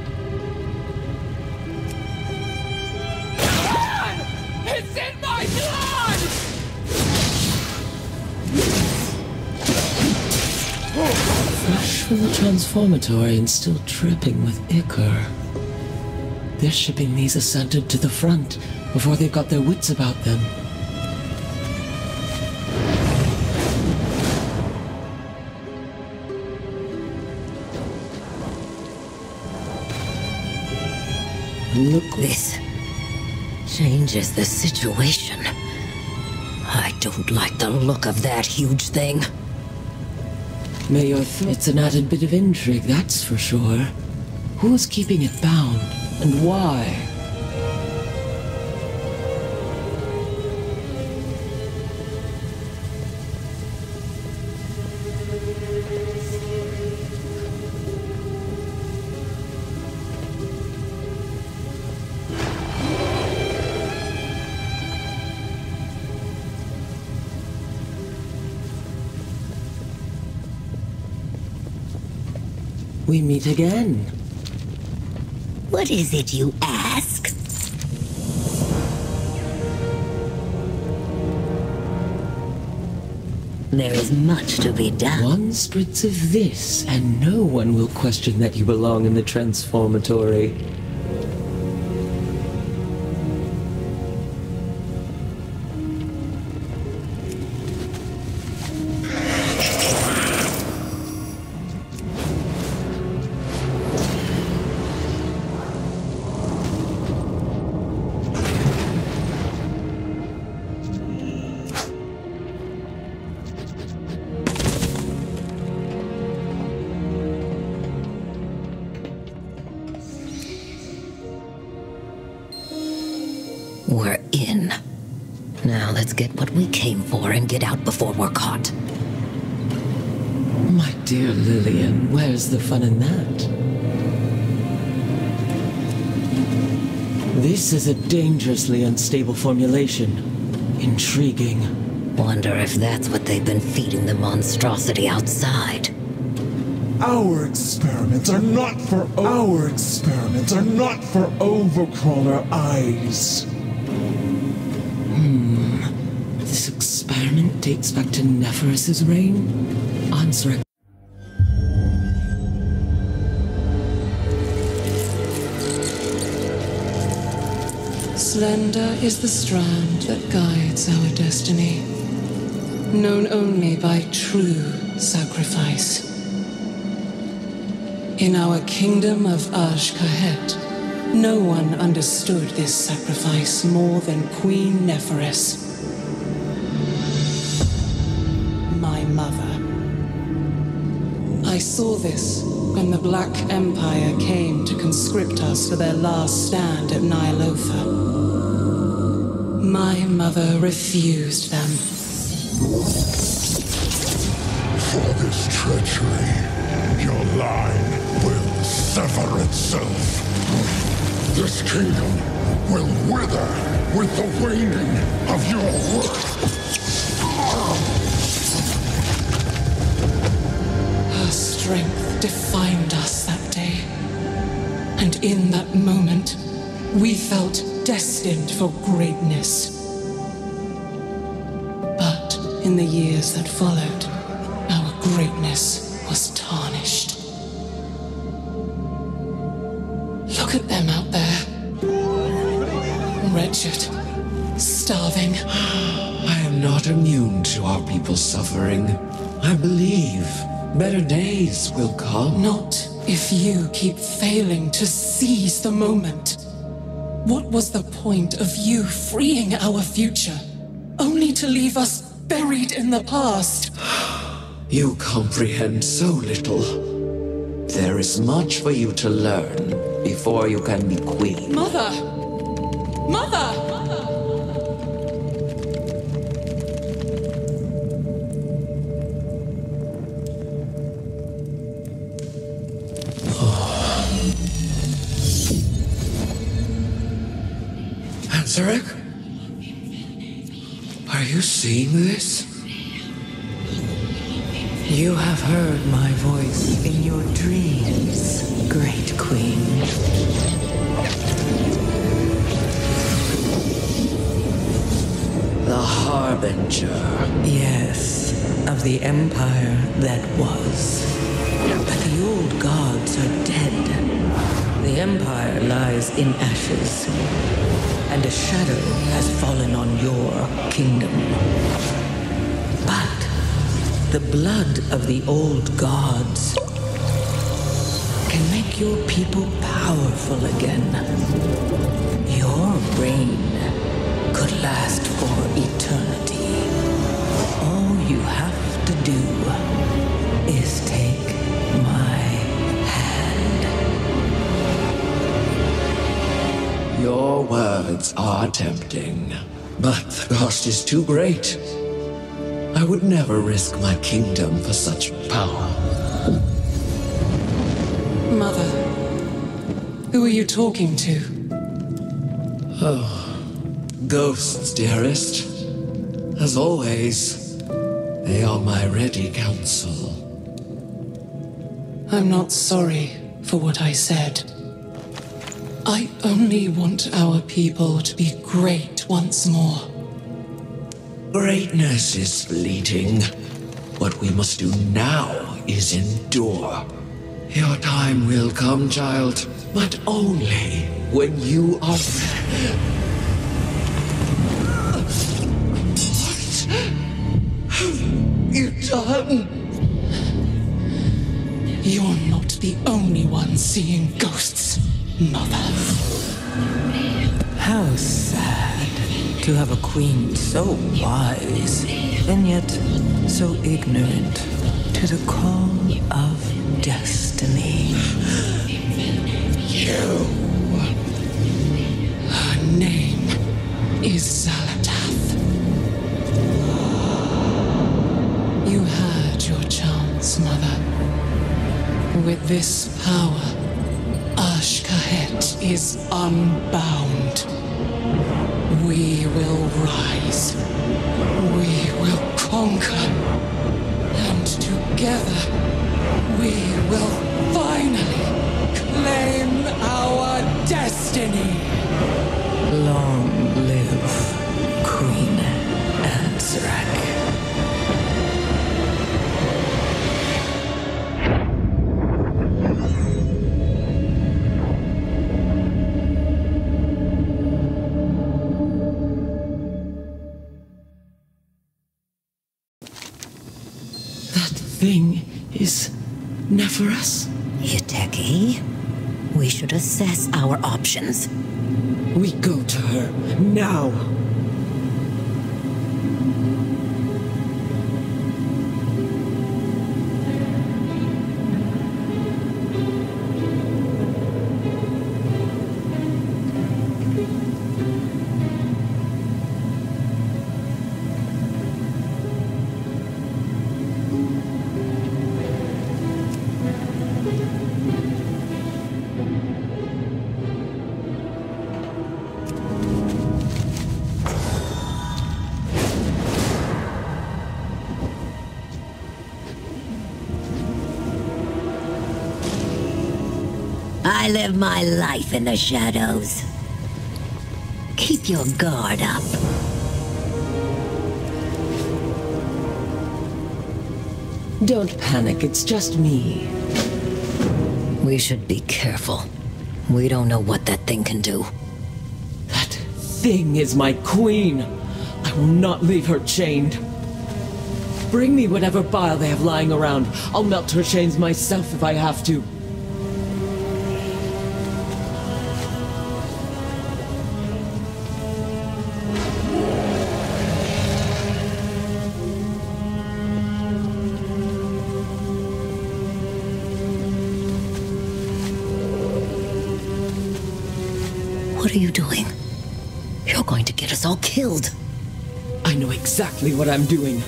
It's in my blood!
from the transformatory and still dripping with ichor. They're shipping these Ascended to the front before they've got their wits about them.
Look, this changes the situation. I don't like the look of that huge thing.
May your th- It's an added bit of intrigue, that's for sure. Who is keeping it bound, and why? We meet again.
What is it you ask? There is much to be done.
One spritz of this, and no one will question that you belong in the transformatory.
We're in. Now let's get what we came for and get out before we're caught.
My dear Lillian, where's the fun in that? This is a dangerously unstable formulation. Intriguing.
Wonder if that's what they've been feeding the monstrosity outside.
Our experiments are not for our experiments are not for overcrawler eyes.
Hmm. This experiment dates back to Neferis's reign? Answer.
Slender is the strand that guides our destiny, known only by true sacrifice. In our kingdom of Azj-Kahet, no one understood this sacrifice more than Queen Neferis, my mother. I saw this when the Black Empire came to conscript us for their last stand at Ny'alotha. My mother refused them.
For this treachery, your line will sever itself. This kingdom will wither with the waning of your worth.
Her strength defined us that day. And in that moment, we felt destined for greatness. But in the years that followed, our greatness was tarnished. Look at them out there. Wretched. Starving.
I am not immune to our people's suffering. I believe better days will come.
Not if you keep failing to seize the moment. What was the point of you freeing our future, only to leave us buried in the past?
You comprehend so little. There is much for you to learn before you can be queen.
Mother! Mother!
Anzarek? Are you seeing this?
You have heard my voice in your dreams, Great Queen.
The Harbinger.
Yes, of the empire that was. The old gods are dead. The Empire lies in ashes. And a shadow has fallen on your kingdom. But the blood of the old gods can make your people powerful again. Your reign could last for eternity. All you have to do is take my hand.
Your words are tempting, but the cost is too great. I would never risk my kingdom for such power.
Mother, who are you talking to?
Oh, ghosts, dearest. As always, they are my ready counsel.
I'm not sorry for what I said. I only want our people to be great once more.
Greatness is fleeting. What we must do now is endure. Your time will come, child, but only when you are ready. What have you done?
You're not the only one seeing ghosts, Mother.
How sad to have a queen so wise and yet so ignorant to the call of destiny.
You.
Her name is Xal'atath. You had your chance, Mother. With this power, Ashkahet is unbound. We will rise. We will conquer. And together, we will finally claim our destiny.
Long live Queen Anzrak.
Thing is Nephirus?
Yuteki, we should assess our options.
We go to her now.
I live my life in the shadows. Keep your guard up.
Don't panic, it's just me.
We should be careful. We don't know what that thing can do.
That thing is my queen. I will not leave her chained. Bring me whatever bile they have lying around. I'll melt her chains myself if I have to.
What are you doing? You're going to get us all killed.
I know exactly what I'm doing.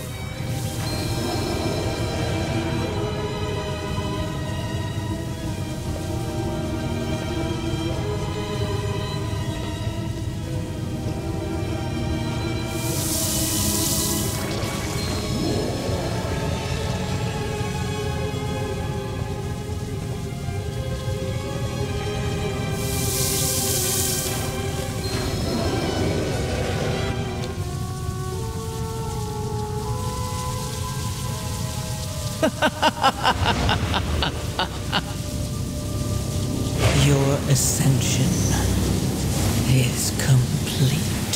Your ascension is complete.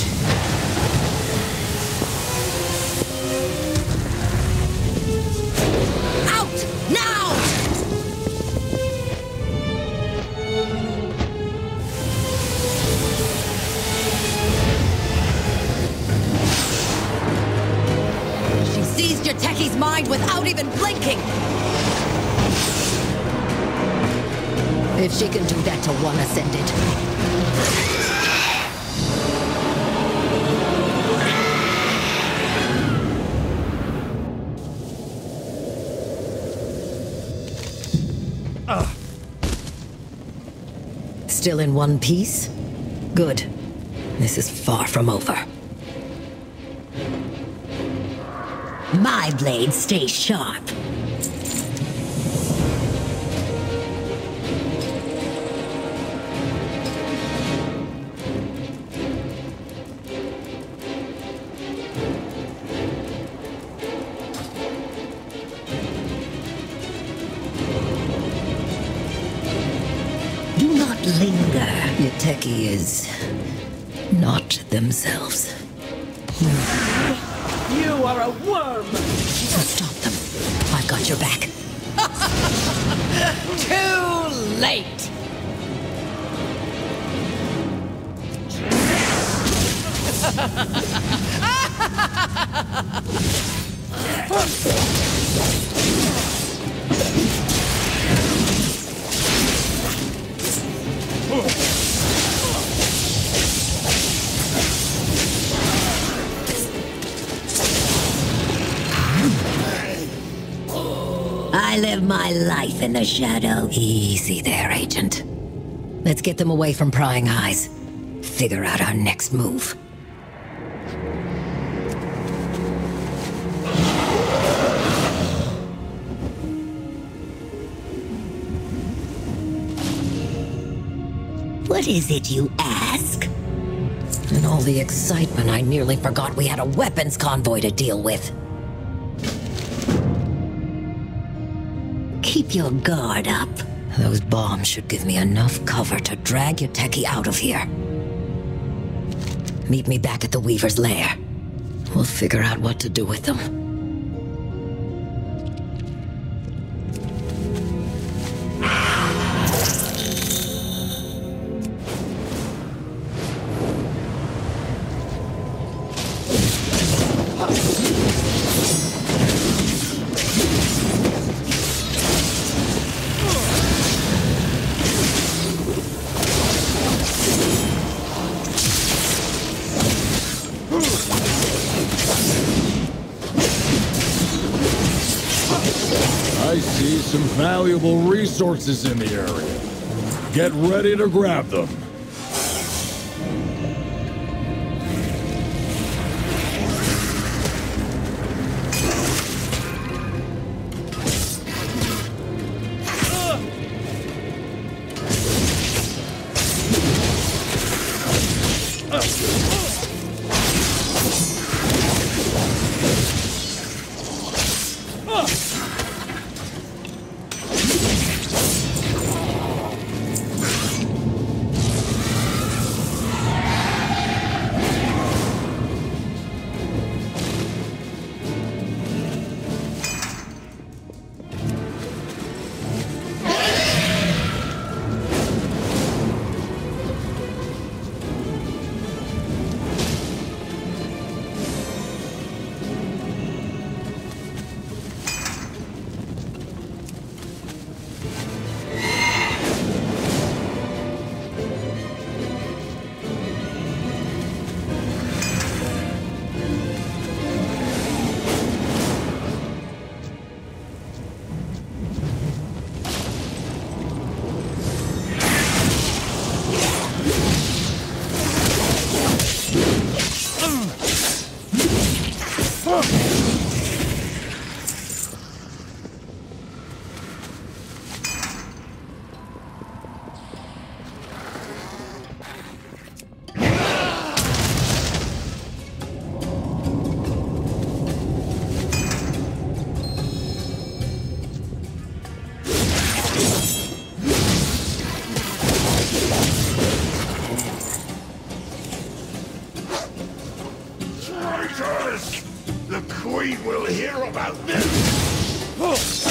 Out! Now! She seized your techie's mind without even blinking! If she can do that to one Ascended.
Ugh.
Still in one piece? Good. This is far from over. My blade stays sharp. Do not linger. Your techie is not themselves.
You are a worm!
Stop them. I've got your back.
Too late!
I live my life in the shadow. Easy there, Agent. Let's get them away from prying eyes. Figure out our next move. What is it you ask? In all the excitement, I nearly forgot we had a weapons convoy to deal with. Keep your guard up. Those bombs should give me enough cover to drag your techie out of here. Meet me back at the Weaver's lair. We'll figure out what to do with them.
I see some valuable resources in the area. Get ready to grab them.
We will hear about this!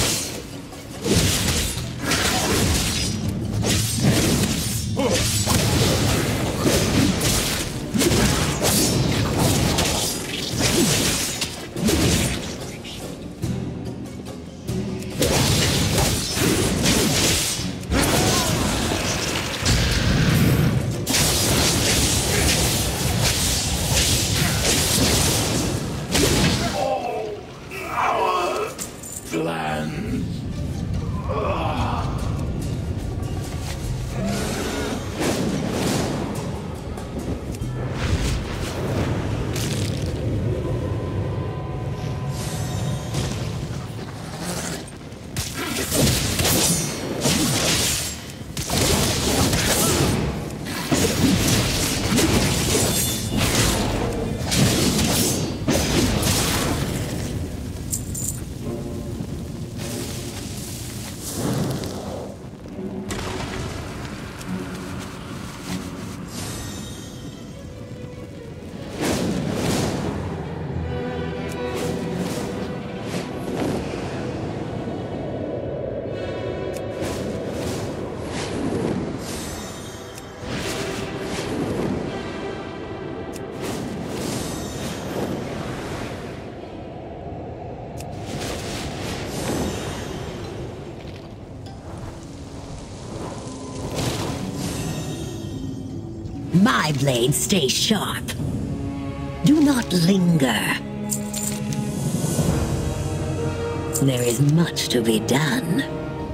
My blades stay sharp. Do not linger. There is much to be done.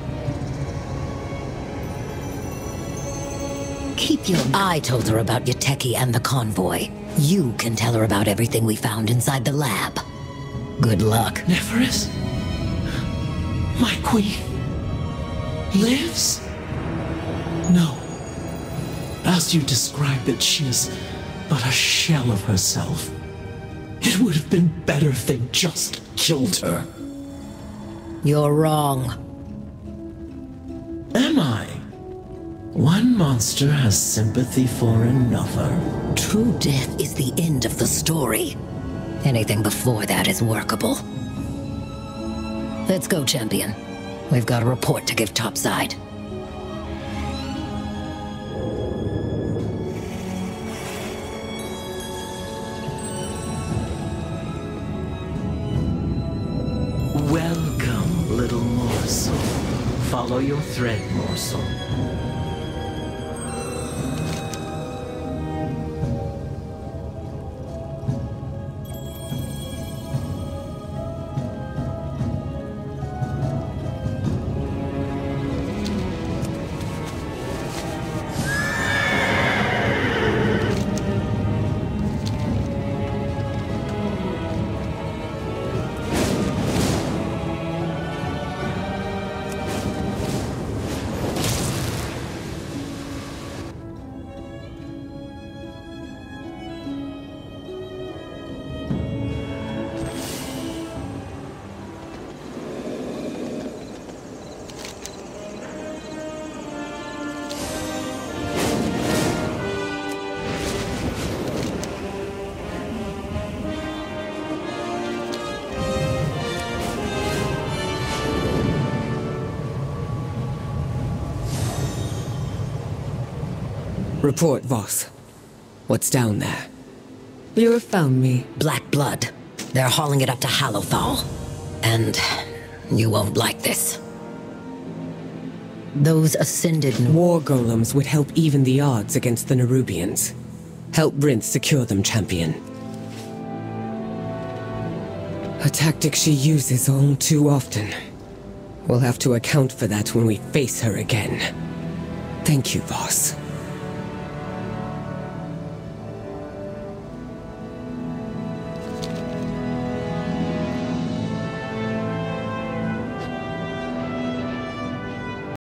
Keep your... I told her about Yuteki and the convoy. You can tell her about everything we found inside the lab. Good luck.
Neferis? My queen lives? No. As you described it, she is but a shell of herself. It would have been better if they just killed her.
You're wrong.
Am I? One monster has sympathy for another.
True death is the end of the story. Anything before that is workable. Let's go, champion. We've got a report to give topside.
Welcome, little morsel. Follow your thread, morsel.
Report, Voss. What's down there?
You have found me. Black blood. They're hauling it up to Hallowthal. And you won't like this. Those ascended...
War golems would help even the odds against the Nerubians. Help Brinth secure them, champion. A tactic she uses all too often. We'll have to account for that when we face her again. Thank you, Voss.